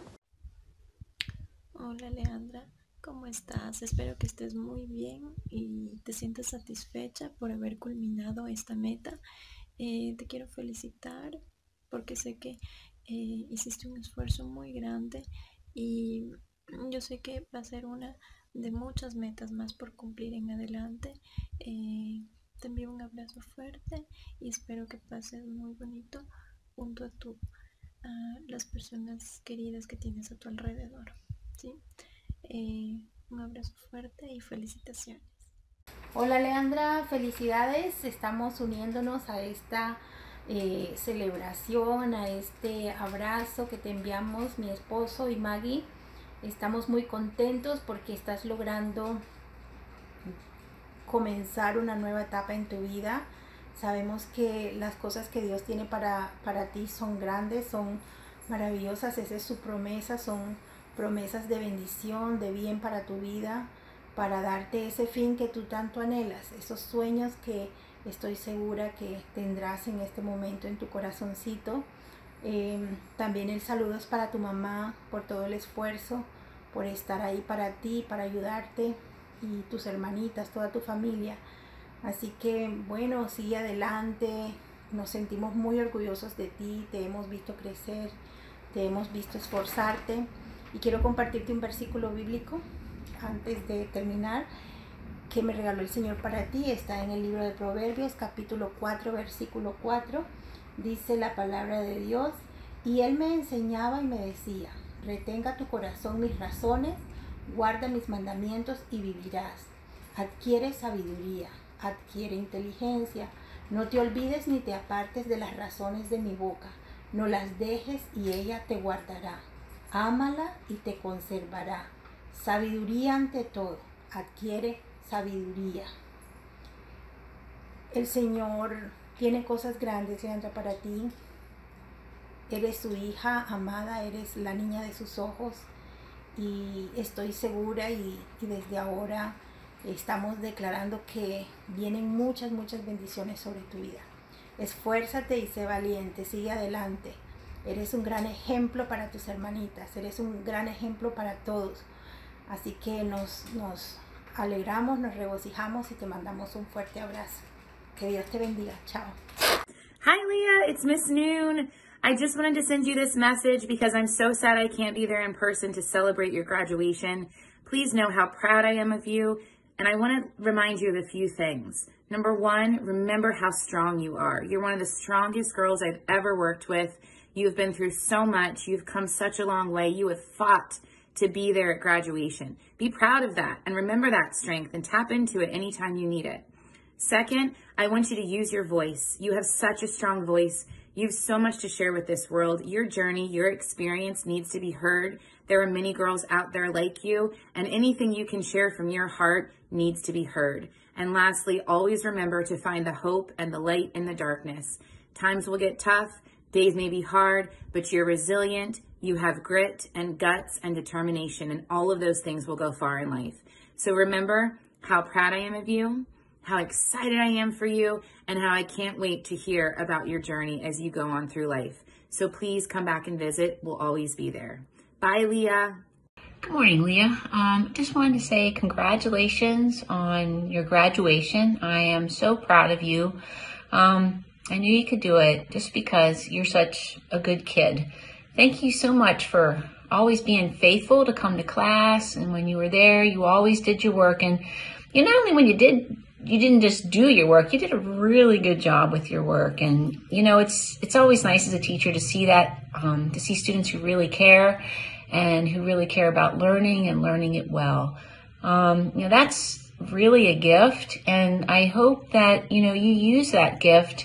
Hola Leandra, ¿cómo estás? Espero que estés muy bien y te sientas satisfecha por haber culminado esta meta. Eh, te quiero felicitar porque sé que eh, hiciste un esfuerzo muy grande y yo sé que va a ser una de muchas metas más por cumplir en adelante. Eh, te envío un abrazo fuerte y espero que pases muy bonito junto a, tu, a las personas queridas que tienes a tu alrededor. ¿Sí? Eh, un abrazo fuerte y felicitaciones. Hola Leandra, felicidades. Estamos uniéndonos a esta eh, celebración, a este abrazo que te enviamos mi esposo y Maggie. Estamos muy contentos porque estás logrando comenzar una nueva etapa en tu vida. Sabemos que las cosas que Dios tiene para, para ti son grandes, son maravillosas. Esa es su promesa, son promesas de bendición, de bien para tu vida, para darte ese fin que tú tanto anhelas, esos sueños que estoy segura que tendrás en este momento en tu corazoncito. Eh, también el saludo es para tu mamá por todo el esfuerzo, por estar ahí para ti, para ayudarte y tus hermanitas, toda tu familia. Así que bueno, sigue adelante, nos sentimos muy orgullosos de ti, te hemos visto crecer, te hemos visto esforzarte y quiero compartirte un versículo bíblico antes de terminar que me regaló el Señor para ti. Está en el libro de Proverbios capítulo cuatro versículo cuatro. Dice la palabra de Dios: y Él me enseñaba y me decía, retenga tu corazón mis razones, guarda mis mandamientos y vivirás. Adquiere sabiduría, adquiere inteligencia, no te olvides ni te apartes de las razones de mi boca, no las dejes y ella te guardará. Ámala y te conservará. Sabiduría ante todo, adquiere sabiduría. El Señor tiene cosas grandes, Leandra, para ti. Eres su hija amada, eres la niña de sus ojos y estoy segura y, y desde ahora estamos declarando que vienen muchas, muchas bendiciones sobre tu vida. Esfuérzate y sé valiente, sigue adelante. Eres un gran ejemplo para tus hermanitas, eres un gran ejemplo para todos. Así que nos, nos alegramos, nos regocijamos y te mandamos un fuerte abrazo. Que Dios te bendiga. Chao. Hi, Leah. It's Miss Noon. I just wanted to send you this message because I'm so sad I can't be there in person to celebrate your graduation. Please know how proud I am of you. And I want to remind you of a few things. Number one, remember how strong you are. You're one of the strongest girls I've ever worked with. You've been through so much. You've come such a long way. You have fought to be there at graduation. Be proud of that and remember that strength and tap into it anytime you need it. Second, I want you to use your voice. You have such a strong voice. You have so much to share with this world. Your journey, your experience needs to be heard. There are many girls out there like you, and anything you can share from your heart needs to be heard. And lastly, always remember to find the hope and the light in the darkness. Times will get tough, days may be hard, but you're resilient. You have grit and guts and determination, and all of those things will go far in life. So remember how proud I am of you, how excited I am for you, and how I can't wait to hear about your journey as you go on through life. So please come back and visit. We'll always be there. Bye, Leah. Good morning, Leah. Um, just wanted to say congratulations on your graduation. I am so proud of you. Um, I knew you could do it just because you're such a good kid. Thank you so much for always being faithful to come to class. And when you were there, you always did your work. And you not only when you did you didn't just do your work, you did a really good job with your work. And, you know, it's it's always nice as a teacher to see that, um, to see students who really care and who really care about learning and learning it well. Um, you know, that's really a gift. And I hope that, you know, you use that gift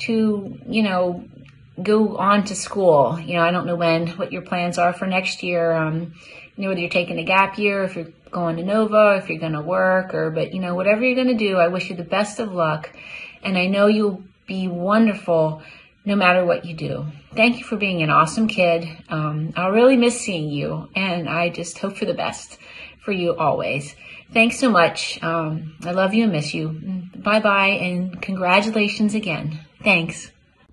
to, you know, go on to school. You know, I don't know when, what your plans are for next year. Um, you know, whether you're taking a gap year, if you're going to Nova, if you're going to work, or, but, you know, whatever you're going to do, I wish you the best of luck. And I know you'll be wonderful no matter what you do. Thank you for being an awesome kid. Um, I'll really miss seeing you, and I just hope for the best for you always. Thanks so much. Um, I love you and miss you. Bye-bye, and congratulations again. Thanks.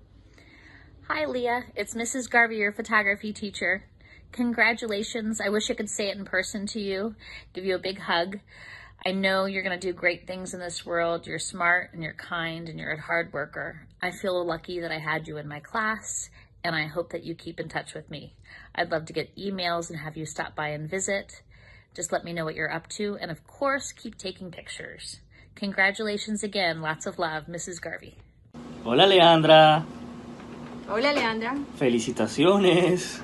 Hi, Leah. It's Missus Garvey, your photography teacher. Congratulations. I wish I could say it in person to you, give you a big hug. I know you're going to do great things in this world. You're smart and you're kind and you're a hard worker. I feel lucky that I had you in my class, and I hope that you keep in touch with me. I'd love to get emails and have you stop by and visit. Just let me know what you're up to, and of course, keep taking pictures. Congratulations again. Lots of love, Missus Garvey. Hola, Leandra. Hola, Leandra. Felicitaciones.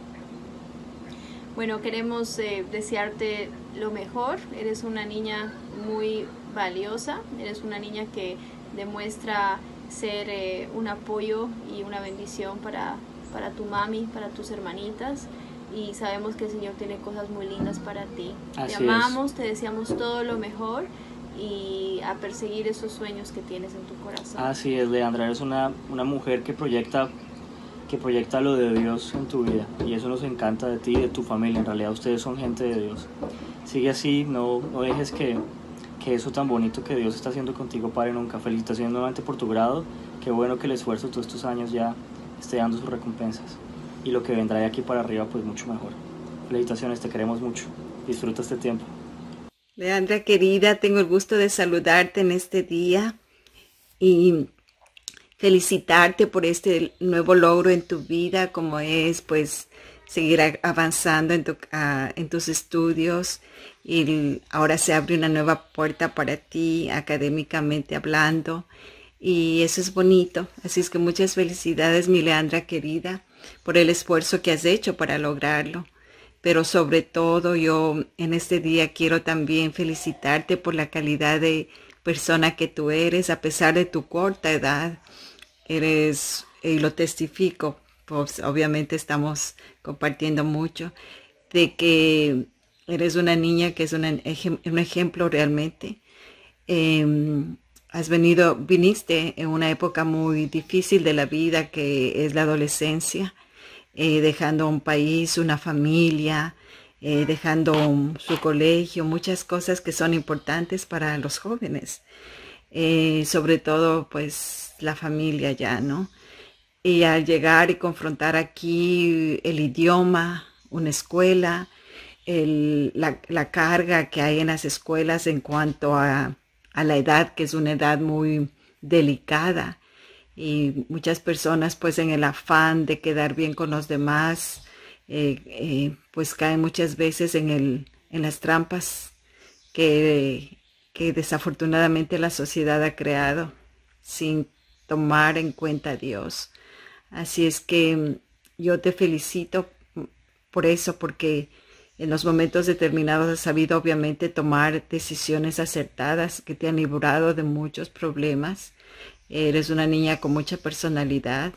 Bueno, queremos eh, desearte lo mejor. Eres una niña muy valiosa. Eres una niña que demuestra ser eh, un apoyo y una bendición para, para tu mami, para tus hermanitas. Y sabemos que el Señor tiene cosas muy lindas para ti. Así te amamos, es. Te deseamos todo lo mejor y a perseguir esos sueños que tienes en tu corazón. Así es, Leandra. Eres una, una mujer que proyecta... que proyecta lo de Dios en tu vida, y eso nos encanta de ti y de tu familia. En realidad ustedes son gente de Dios. Sigue así, no, no dejes que, que eso tan bonito que Dios está haciendo contigo pare nunca. Felicitaciones nuevamente por tu grado. Qué bueno que el esfuerzo de todos estos años ya esté dando sus recompensas, y lo que vendrá de aquí para arriba pues mucho mejor. Felicitaciones, te queremos mucho. Disfruta este tiempo. Leandra querida, tengo el gusto de saludarte en este día y felicitarte por este nuevo logro en tu vida, como es pues seguir avanzando en, tu, uh, en tus estudios, y ahora se abre una nueva puerta para ti académicamente hablando, y eso es bonito. Así es que muchas felicidades, mi Leandra querida, por el esfuerzo que has hecho para lograrlo. Pero sobre todo yo en este día quiero también felicitarte por la calidad de persona que tú eres, a pesar de tu corta edad. Eres, y lo testifico, pues obviamente estamos compartiendo mucho, de que eres una niña que es una, un ejemplo realmente. Eh, has venido, viniste en una época muy difícil de la vida, que es la adolescencia. Eh, dejando un país, una familia, eh, dejando un, su colegio, muchas cosas que son importantes para los jóvenes, eh, sobre todo pues la familia ya, ¿no? Y al llegar y confrontar aquí el idioma, una escuela, el, la, la carga que hay en las escuelas en cuanto a, a la edad, que es una edad muy delicada, y muchas personas pues en el afán de quedar bien con los demás eh, eh, pues caen muchas veces en, el, en las trampas que, que desafortunadamente la sociedad ha creado sin tomar en cuenta a Dios. Así es que yo te felicito por eso, porque en los momentos determinados has sabido obviamente tomar decisiones acertadas que te han librado de muchos problemas. Eres una niña con mucha personalidad.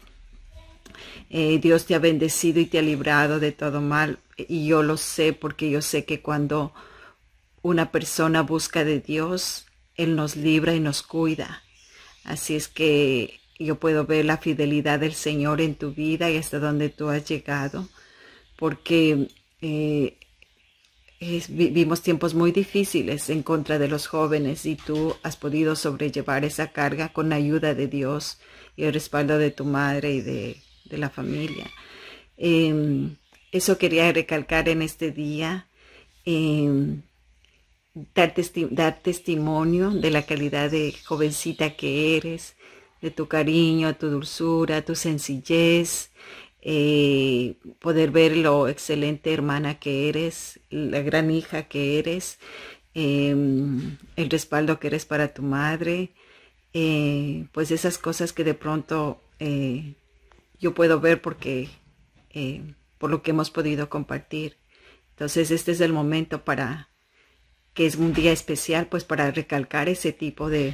Eh, Dios te ha bendecido y te ha librado de todo mal. Y yo lo sé, porque yo sé que cuando una persona busca de Dios, Él nos libra y nos cuida. Así es que yo puedo ver la fidelidad del Señor en tu vida y hasta donde tú has llegado. Porque eh, Es, vivimos tiempos muy difíciles en contra de los jóvenes, y tú has podido sobrellevar esa carga con la ayuda de Dios y el respaldo de tu madre y de, de la familia. Eh, eso quería recalcar en este día, eh, dar, testi dar testimonio de la calidad de jovencita que eres, de tu cariño, tu dulzura, tu sencillez. Eh, poder ver lo excelente hermana que eres, la gran hija que eres, eh, el respaldo que eres para tu madre, eh, pues esas cosas que de pronto eh, yo puedo ver porque eh, por lo que hemos podido compartir. Entonces este es el momento para, que es un día especial, pues para recalcar ese tipo de,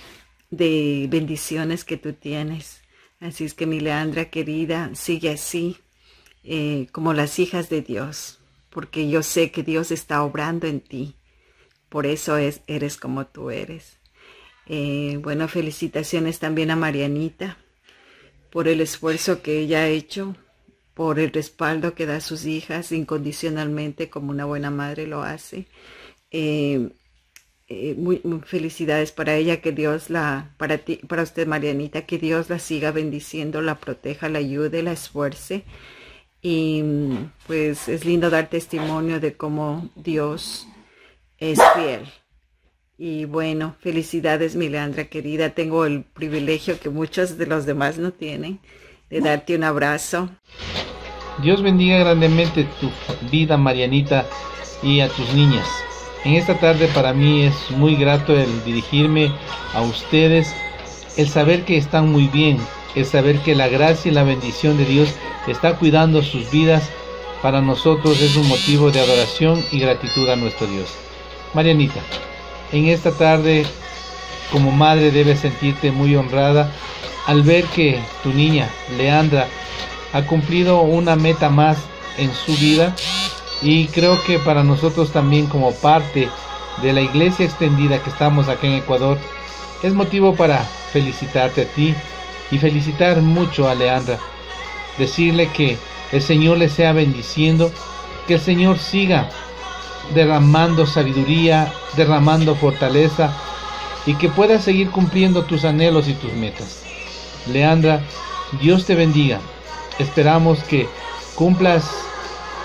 de bendiciones que tú tienes. Así es que mi Leandra querida, sigue así, eh, como las hijas de Dios, porque yo sé que Dios está obrando en ti. Por eso es, eres como tú eres. Eh, bueno, felicitaciones también a Marianita por el esfuerzo que ella ha hecho, por el respaldo que da a sus hijas incondicionalmente, como una buena madre lo hace. Eh, Eh, muy, muy felicidades para ella, que Dios la, para ti, para usted Marianita, que Dios la siga bendiciendo, la proteja, la ayude, la esfuerce. Y pues es lindo dar testimonio de cómo Dios es fiel. Y bueno, felicidades mi Leandra querida, tengo el privilegio que muchos de los demás no tienen, de darte un abrazo. Dios bendiga grandemente tu vida, Marianita, y a tus niñas. En esta tarde para mí es muy grato el dirigirme a ustedes, el saber que están muy bien, el saber que la gracia y la bendición de Dios está cuidando sus vidas. Para nosotros es un motivo de adoración y gratitud a nuestro Dios. Marianita, en esta tarde como madre debes sentirte muy honrada al ver que tu niña, Leandra, ha cumplido una meta más en su vida. Y creo que para nosotros también, como parte de la iglesia extendida que estamos acá en Ecuador, es motivo para felicitarte a ti y felicitar mucho a Leandra. Decirle que el Señor le sea bendiciendo, que el Señor siga derramando sabiduría, derramando fortaleza, y que puedas seguir cumpliendo tus anhelos y tus metas. Leandra, Dios te bendiga. Esperamos que cumplas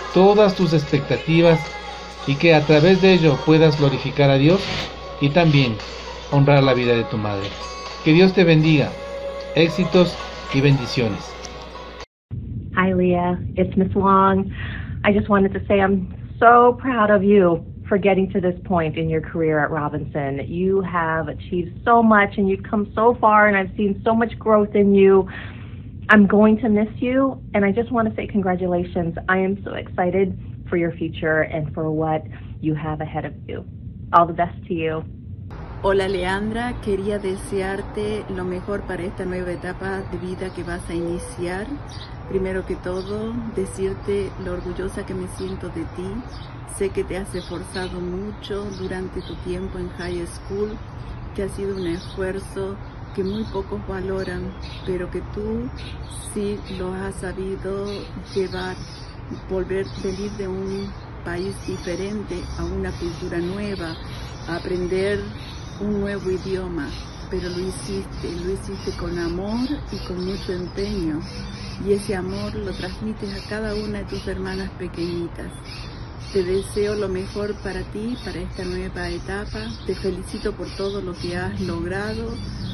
todas tus expectativas y que a través de ello puedas glorificar a Dios y también honrar la vida de tu madre. Que Dios te bendiga. Éxitos y bendiciones. Hi, Leah. It's Miss Long. I just wanted to say I'm so proud of you for getting to this point in your career at Robinson. You have achieved so much and you've come so far, and I've seen so much growth in you. I'm going to miss you, and I just want to say congratulations. I am so excited for your future and for what you have ahead of you. All the best to you. Hola Leandra, quería desearte lo mejor para esta nueva etapa de vida que vas a iniciar. Primero que todo, decirte lo orgullosa que me siento de ti. Sé que te has esforzado mucho durante tu tiempo en high school, que ha sido un esfuerzo que muy pocos valoran, pero que tú sí lo has sabido llevar, volver, venir de un país diferente a una cultura nueva, a aprender un nuevo idioma, pero lo hiciste, lo hiciste con amor y con mucho empeño, y ese amor lo transmites a cada una de tus hermanas pequeñitas. Te deseo lo mejor para ti, para esta nueva etapa. Te felicito por todo lo que has logrado.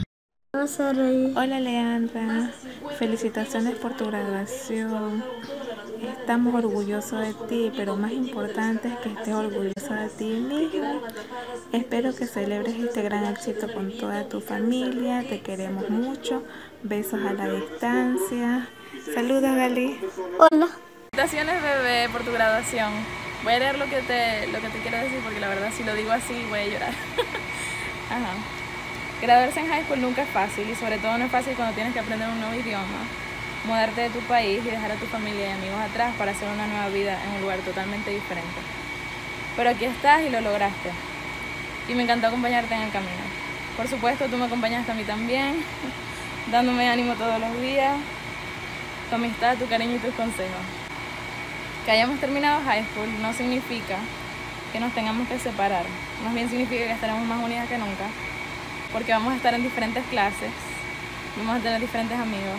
Hola Leandra, felicitaciones por tu graduación. Estamos orgullosos de ti, pero más importante es que estés orgullosa de ti misma. Espero que celebres este gran éxito con toda tu familia. Te queremos mucho. Besos a la distancia. Saludos, Gali. Hola. Felicitaciones, bebé, por tu graduación. Voy a leer lo que te, lo que te quiero decir, porque la verdad si lo digo así voy a llorar. Ajá. Graduarse en high school nunca es fácil, y sobre todo no es fácil cuando tienes que aprender un nuevo idioma, mudarte de tu país y dejar a tu familia y amigos atrás para hacer una nueva vida en un lugar totalmente diferente. Pero aquí estás y lo lograste. Y me encantó acompañarte en el camino. Por supuesto, tú me acompañaste a mí también, dándome ánimo todos los días, tu amistad, tu cariño y tus consejos. Que hayamos terminado high school no significa que nos tengamos que separar, más bien significa que estaremos más unidas que nunca, porque vamos a estar en diferentes clases, vamos a tener diferentes amigos,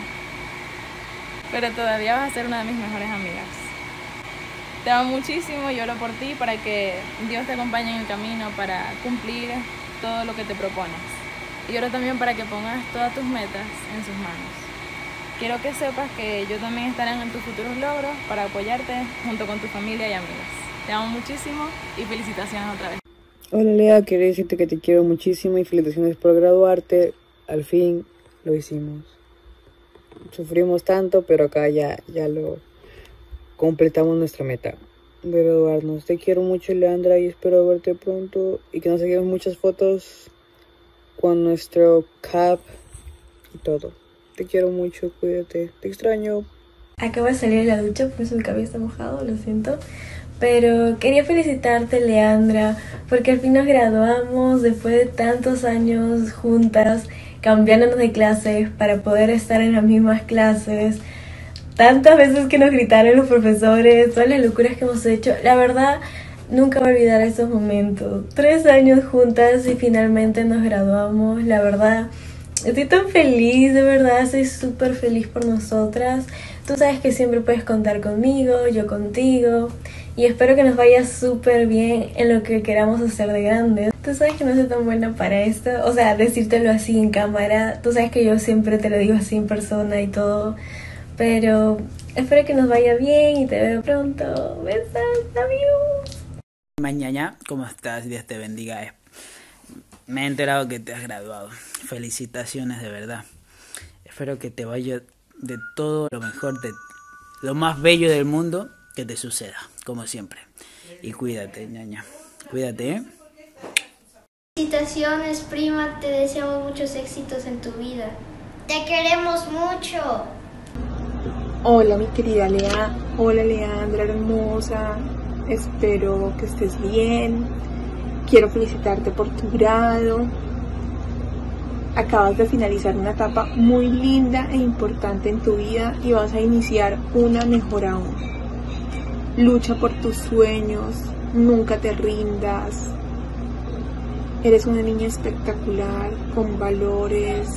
pero todavía vas a ser una de mis mejores amigas. Te amo muchísimo y oro por ti para que Dios te acompañe en el camino para cumplir todo lo que te propones. Y oro también para que pongas todas tus metas en sus manos. Quiero que sepas que yo también estaré en tus futuros logros para apoyarte junto con tu familia y amigos. Te amo muchísimo y felicitaciones otra vez. Hola Leah, quería decirte que te quiero muchísimo y felicitaciones por graduarte. Al fin lo hicimos. Sufrimos tanto, pero acá ya, ya lo completamos nuestra meta de graduarnos. Te quiero mucho, Leandra, y espero verte pronto y que nos saquemos muchas fotos con nuestro cap y todo. Te quiero mucho, cuídate, te extraño. Acabo de salir de la ducha, por eso mi cabello está mojado, lo siento. Pero quería felicitarte, Leandra, porque al fin nos graduamos después de tantos años juntas, cambiándonos de clases para poder estar en las mismas clases. Tantas veces que nos gritaron los profesores, todas las locuras que hemos hecho. La verdad, nunca voy a olvidar esos momentos. Tres años juntas y finalmente nos graduamos. La verdad, estoy tan feliz, de verdad, estoy súper feliz por nosotras. Tú sabes que siempre puedes contar conmigo, yo contigo. Y espero que nos vaya súper bien en lo que queramos hacer de grandes. Tú sabes que no soy tan buena para esto. O sea, decírtelo así en cámara. Tú sabes que yo siempre te lo digo así en persona y todo. Pero espero que nos vaya bien y te veo pronto. Besos, amigos. Mañana, ¿cómo estás? Dios te bendiga. Me he enterado que te has graduado. Felicitaciones, de verdad. Espero que te vaya de todo lo mejor, de lo más bello del mundo que te suceda, como siempre. Y cuídate, ñaña. Cuídate, ¿eh? Felicitaciones, prima. Te deseamos muchos éxitos en tu vida. Te queremos mucho. Hola, mi querida Leah. Hola, Leandra, hermosa. Espero que estés bien. Quiero felicitarte por tu grado. Acabas de finalizar una etapa muy linda e importante en tu vida y vas a iniciar una mejor aún. Lucha por tus sueños, nunca te rindas. Eres una niña espectacular, con valores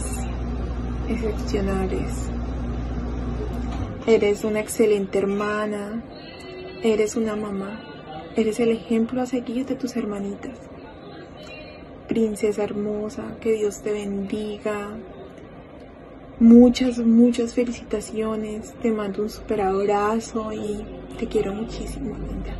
excepcionales. Eres una excelente hermana, eres una mamá, eres el ejemplo a seguir de tus hermanitas. Princesa hermosa, que Dios te bendiga. Muchas, muchas felicitaciones. Te mando un super abrazo y te quiero muchísimo, linda.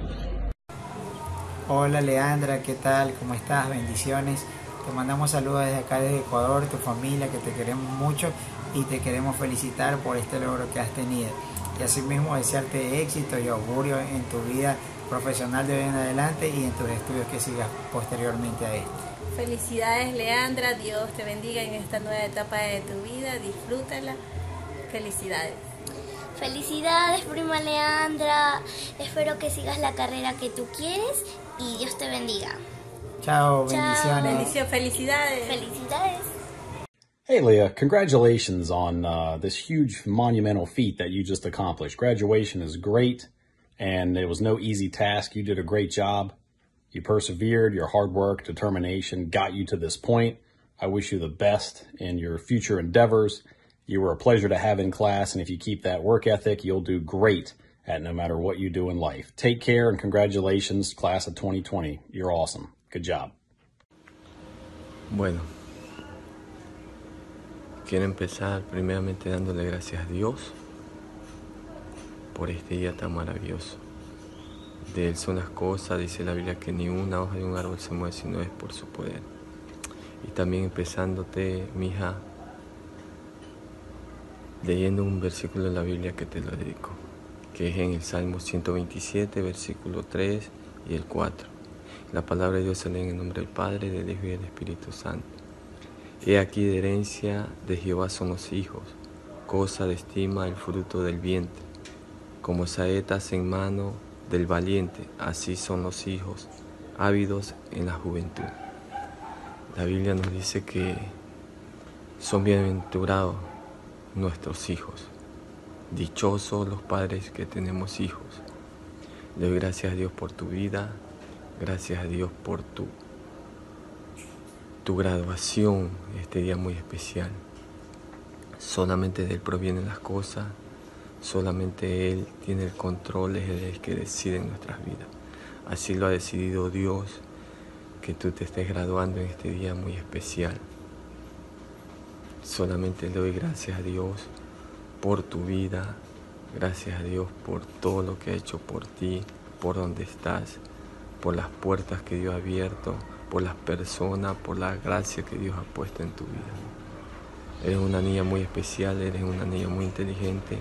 Hola Leandra, ¿qué tal? ¿Cómo estás? Bendiciones. Te mandamos saludos desde acá, desde Ecuador, tu familia, que te queremos mucho y te queremos felicitar por este logro que has tenido. Y asimismo desearte éxito y augurio en tu vida profesional de hoy en adelante y en tus estudios que sigas posteriormente a esto. Felicidades Leandra, Dios te bendiga en esta nueva etapa de tu vida, disfrútala. Felicidades. Felicidades, prima Leandra. Espero que sigas la carrera que tú quieres y Dios te bendiga. Chao, Chao. bendiciones. Bendición, felicidades. Felicidades. Hey Leah, congratulations on uh, this huge monumental feat that you just accomplished. Graduation is great, and it was no easy task. You did a great job. You persevered, your hard work, determination got you to this point. I wish you the best in your future endeavors. You were a pleasure to have in class, and if you keep that work ethic, you'll do great at no matter what you do in life. Take care and congratulations, class of twenty twenty. You're awesome. Good job. Bueno, quiero empezar primeramente dándole gracias a Dios por este día tan maravilloso. De Él son las cosas, dice la Biblia, que ni una hoja de un árbol se mueve si no es por su poder. Y también empezándote, mija, leyendo un versículo de la Biblia que te lo dedico, que es en el Salmo ciento veintisiete, versículo tres y el cuatro. La palabra de Dios se lee en el nombre del Padre, del Hijo y del Espíritu Santo. He aquí de herencia de Jehová son los hijos, cosa de estima el fruto del vientre. Como saetas en mano del valiente, así son los hijos, ávidos en la juventud. La Biblia nos dice que son bienaventurados nuestros hijos, dichosos los padres que tenemos hijos. Le doy gracias a Dios por tu vida, gracias a Dios por tu, tu graduación, este día muy especial. Solamente de Él provienen las cosas, solamente Él tiene el control, es Él el que decide en nuestras vidas. Así lo ha decidido Dios, que tú te estés graduando en este día muy especial. Solamente le doy gracias a Dios por tu vida, gracias a Dios por todo lo que ha hecho por ti, por donde estás, por las puertas que Dios ha abierto, por las personas, por la gracia que Dios ha puesto en tu vida. Eres una niña muy especial, eres una niña muy inteligente.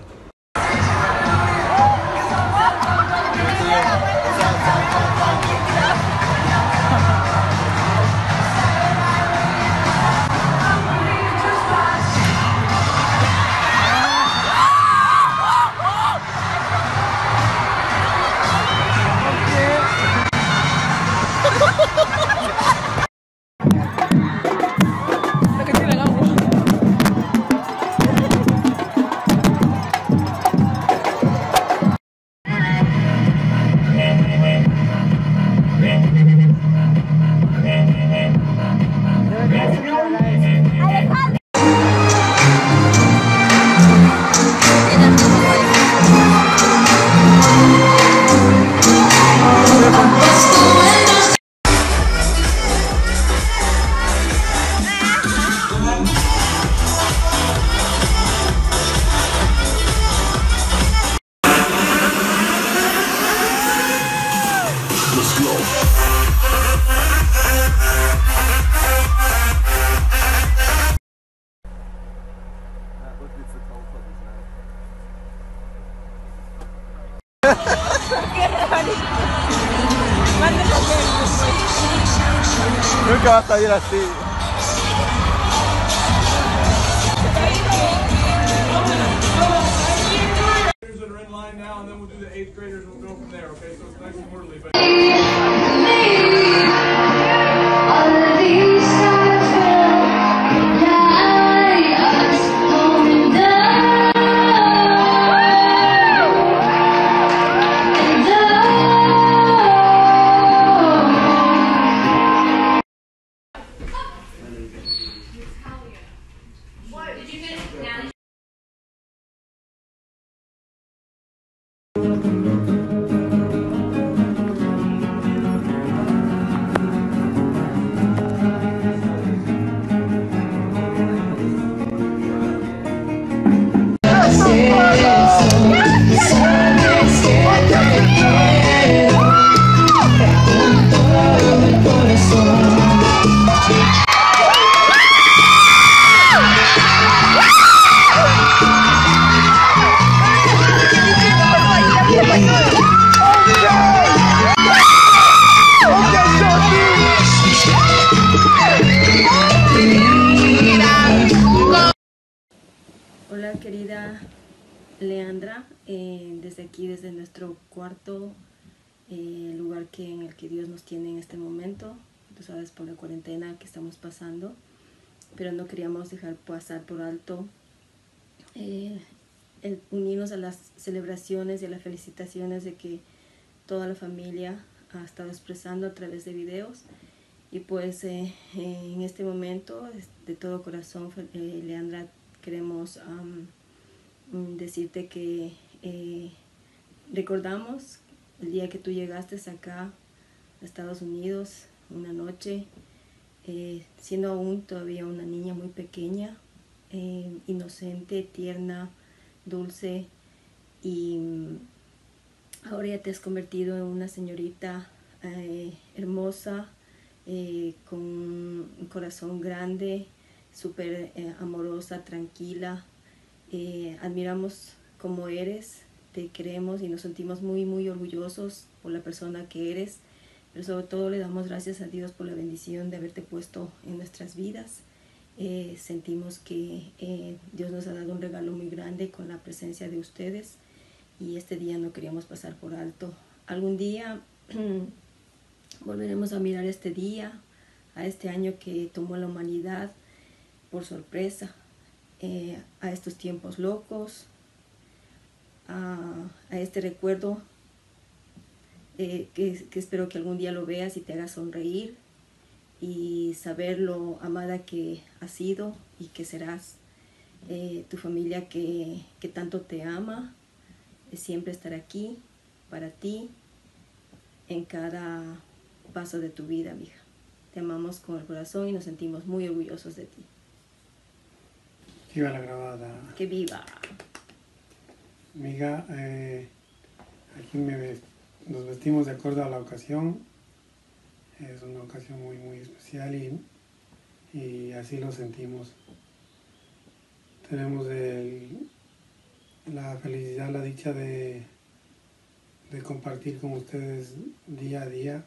Nunca va a salir así. Hola querida Leandra, eh, desde aquí, desde nuestro cuarto eh, lugar que en el que Dios nos tiene en este momento, tú sabes, por la cuarentena que estamos pasando, pero no queríamos dejar pasar por alto eh, el unirnos a las celebraciones y a las felicitaciones de que toda la familia ha estado expresando a través de videos. Y pues eh, eh, en este momento, de todo corazón, eh, Leandra, queremos um, decirte que eh, recordamos el día que tú llegaste acá a Estados Unidos, una noche, eh, siendo aún todavía una niña muy pequeña, eh, inocente, tierna, dulce, y um, ahora ya te has convertido en una señorita eh, hermosa, eh, con un corazón grande, súper eh, amorosa, tranquila. Eh, admiramos cómo eres, te queremos y nos sentimos muy muy orgullosos por la persona que eres, pero sobre todo le damos gracias a Dios por la bendición de haberte puesto en nuestras vidas. Eh, sentimos que eh, Dios nos ha dado un regalo muy grande con la presencia de ustedes, y este día no queríamos pasar por alto. Algún día volveremos a mirar este día, a este año que tomó la humanidad por sorpresa, eh, a estos tiempos locos, a, a este recuerdo eh, que, que espero que algún día lo veas y te haga sonreír y saber lo amada que has sido y que serás. Eh, tu familia que, que tanto te ama, eh, siempre estará aquí para ti en cada paso de tu vida, mija. Te amamos con el corazón y nos sentimos muy orgullosos de ti. Viva la grabada. Que viva. Amiga, eh, aquí me ves, nos vestimos de acuerdo a la ocasión. Es una ocasión muy muy especial y, y así lo sentimos. Tenemos el, la felicidad, la dicha de, de compartir con ustedes día a día.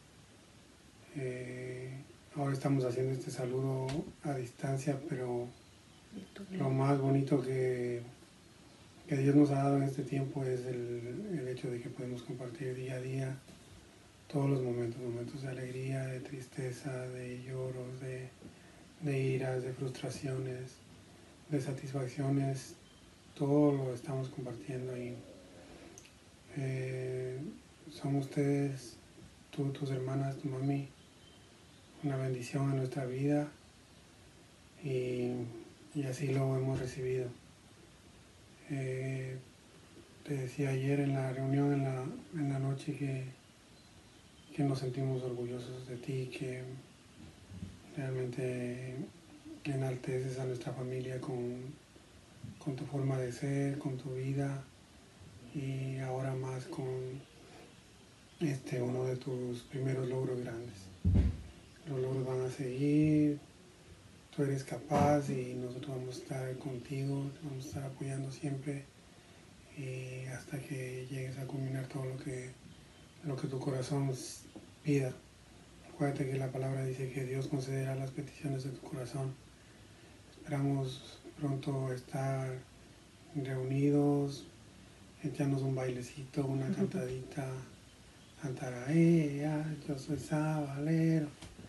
Eh, ahora estamos haciendo este saludo a distancia, pero lo más bonito que, que Dios nos ha dado en este tiempo es el, el hecho de que podemos compartir día a día todos los momentos, momentos de alegría, de tristeza, de lloros, de, de iras, de frustraciones, de satisfacciones. Todo lo estamos compartiendo y eh, son ustedes, tú, tus hermanas, tu mami, una bendición a nuestra vida, y, y así lo hemos recibido. Eh, te decía ayer en la reunión, en la, en la noche, que, que nos sentimos orgullosos de ti, que realmente enalteces a nuestra familia con, con tu forma de ser, con tu vida, y ahora más con este uno de tus primeros logros grandes. Los logros van a seguir, tú eres capaz y nosotros vamos a estar contigo, te vamos a estar apoyando siempre, y hasta que llegues a culminar todo lo que, lo que tu corazón pida. Acuérdate que la palabra dice que Dios concederá las peticiones de tu corazón. Esperamos pronto estar reunidos, echarnos un bailecito, una cantadita, cantar a ella, yo soy sabalero,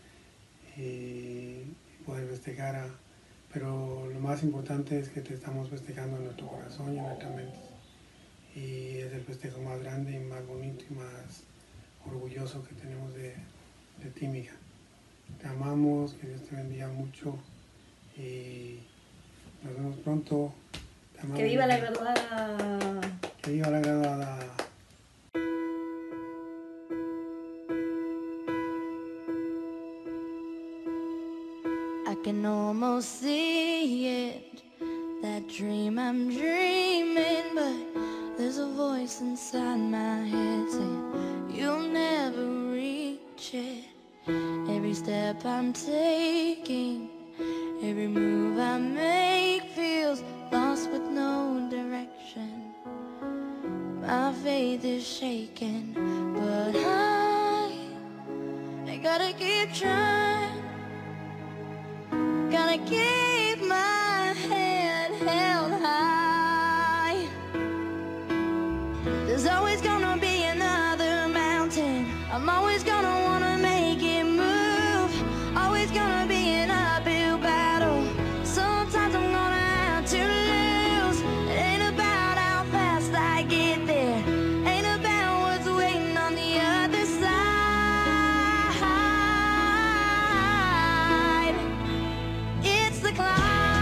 y poder festejar a, pero lo más importante es que te estamos festejando en nuestro corazón y en nuestra mente, y es el festejo más grande y más bonito y más orgulloso que tenemos de, de ti, mija. Te amamos, que Dios te bendiga mucho y nos vemos pronto. Te amamos. ¡Que viva la graduada! ¡Que viva la graduada! I can almost see it, that dream I'm dreaming, but there's a voice inside my head saying you'll never reach it. Every step I'm taking, every move I make feels lost with no direction. my faith is shaken, but I, I gotta keep trying, gotta keep my head held high. There's always gonna be another mountain, I'm always gonna wanna make it move, always gonna be an uphill battle, sometimes I'm gonna have to lose. It ain't about how fast I get there, ain't about what's waiting on the other side. It's the climb.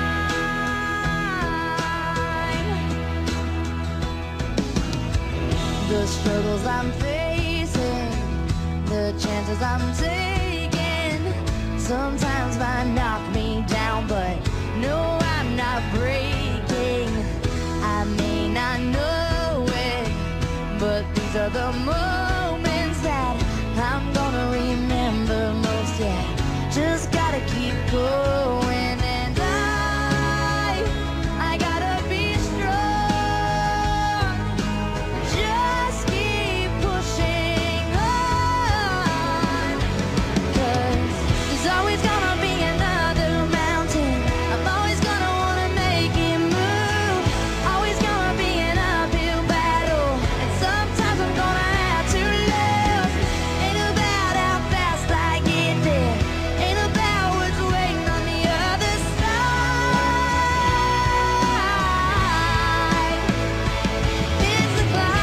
The struggles I'm facing, the chances I'm taking, sometimes might knock me down, but no, I'm not breaking. I may not know it, but these are the moments that I'm gonna remember most. Yeah, just gotta keep going, and I, I gotta be strong. Just keep pushing on, 'cause there's always gonna be another mountain, I'm always gonna wanna make it move, always gonna be an uphill battle, and sometimes I'm gonna have to lose. Ain't about how fast I get there, ain't about what's waiting on the other side. It's the climb.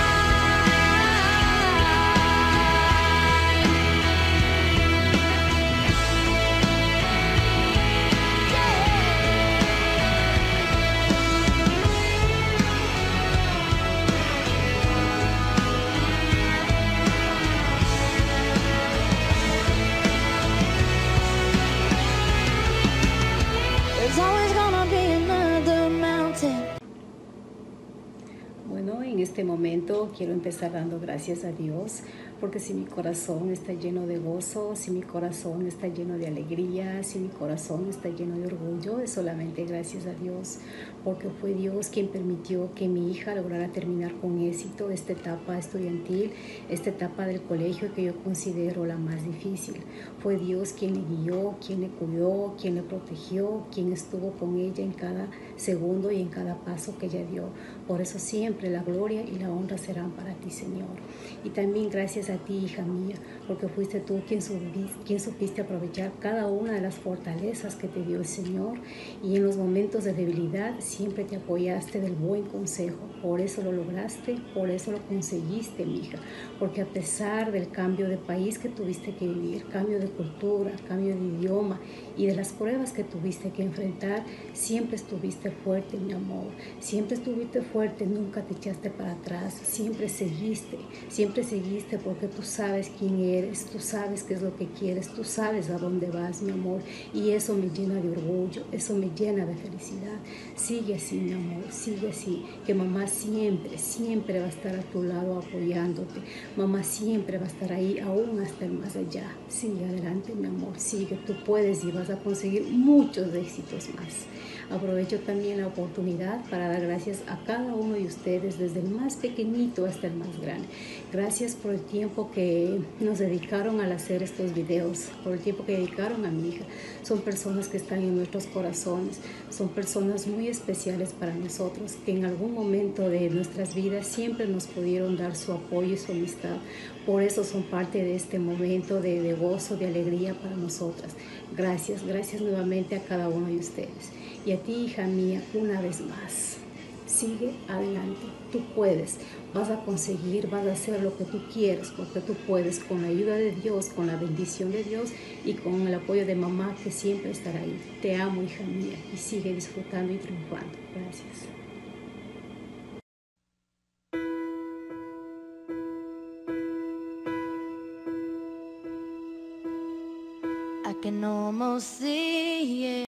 There's always gonna be another mountain. Bueno, en este momento quiero empezar dando gracias a Dios, porque si mi corazón está lleno de gozo, si mi corazón está lleno de alegría, si mi corazón está lleno de orgullo, es solamente gracias a Dios, porque fue Dios quien permitió que mi hija lograra terminar con éxito esta etapa estudiantil, esta etapa del colegio que yo considero la más difícil. Fue Dios quien le guió, quien le cuidó, quien le protegió, quien estuvo con ella en cada segundo y en cada paso que ella dio. Por eso siempre la gloria y la honra serán para ti, Señor. Y también gracias a ti, hija mía, porque fuiste tú quien supiste, quien supiste aprovechar cada una de las fortalezas que te dio el Señor, y en los momentos de debilidad siempre te apoyaste del buen consejo. Por eso lo lograste, por eso lo conseguiste, mi hija, porque a pesar del cambio de país que tuviste que vivir, cambio de cultura, cambio de idioma y de las pruebas que tuviste que enfrentar, siempre estuviste fuerte, mi amor, siempre estuviste fuerte, nunca te echaste para atrás, siempre seguiste, siempre seguiste porque tú sabes quién eres, tú sabes qué es lo que quieres, tú sabes a dónde vas, mi amor, y eso me llena de orgullo, eso me llena de felicidad. Sigue así, mi amor, sigue así, que mamá siempre, siempre va a estar a tu lado apoyándote, mamá siempre va a estar ahí, aún hasta el más allá. Sigue adelante, mi amor, sigue, tú puedes y vas a conseguir muchos éxitos más. Aprovecho también la oportunidad para dar gracias a cada uno de ustedes, desde el más pequeñito hasta el más grande. Gracias por el tiempo que nos dedicaron al hacer estos videos, por el tiempo que dedicaron a mi hija. Son personas que están en nuestros corazones, son personas muy especiales para nosotros, que en algún momento de nuestras vidas siempre nos pudieron dar su apoyo y su amistad. Por eso son parte de este momento de, de gozo, de alegría para nosotras. Gracias, gracias nuevamente a cada uno de ustedes. Y a ti, hija mía, una vez más, sigue adelante, tú puedes, vas a conseguir, vas a hacer lo que tú quieres, porque tú puedes, con la ayuda de Dios, con la bendición de Dios y con el apoyo de mamá que siempre estará ahí. Te amo, hija mía, y sigue disfrutando y triunfando. Gracias. I can almost see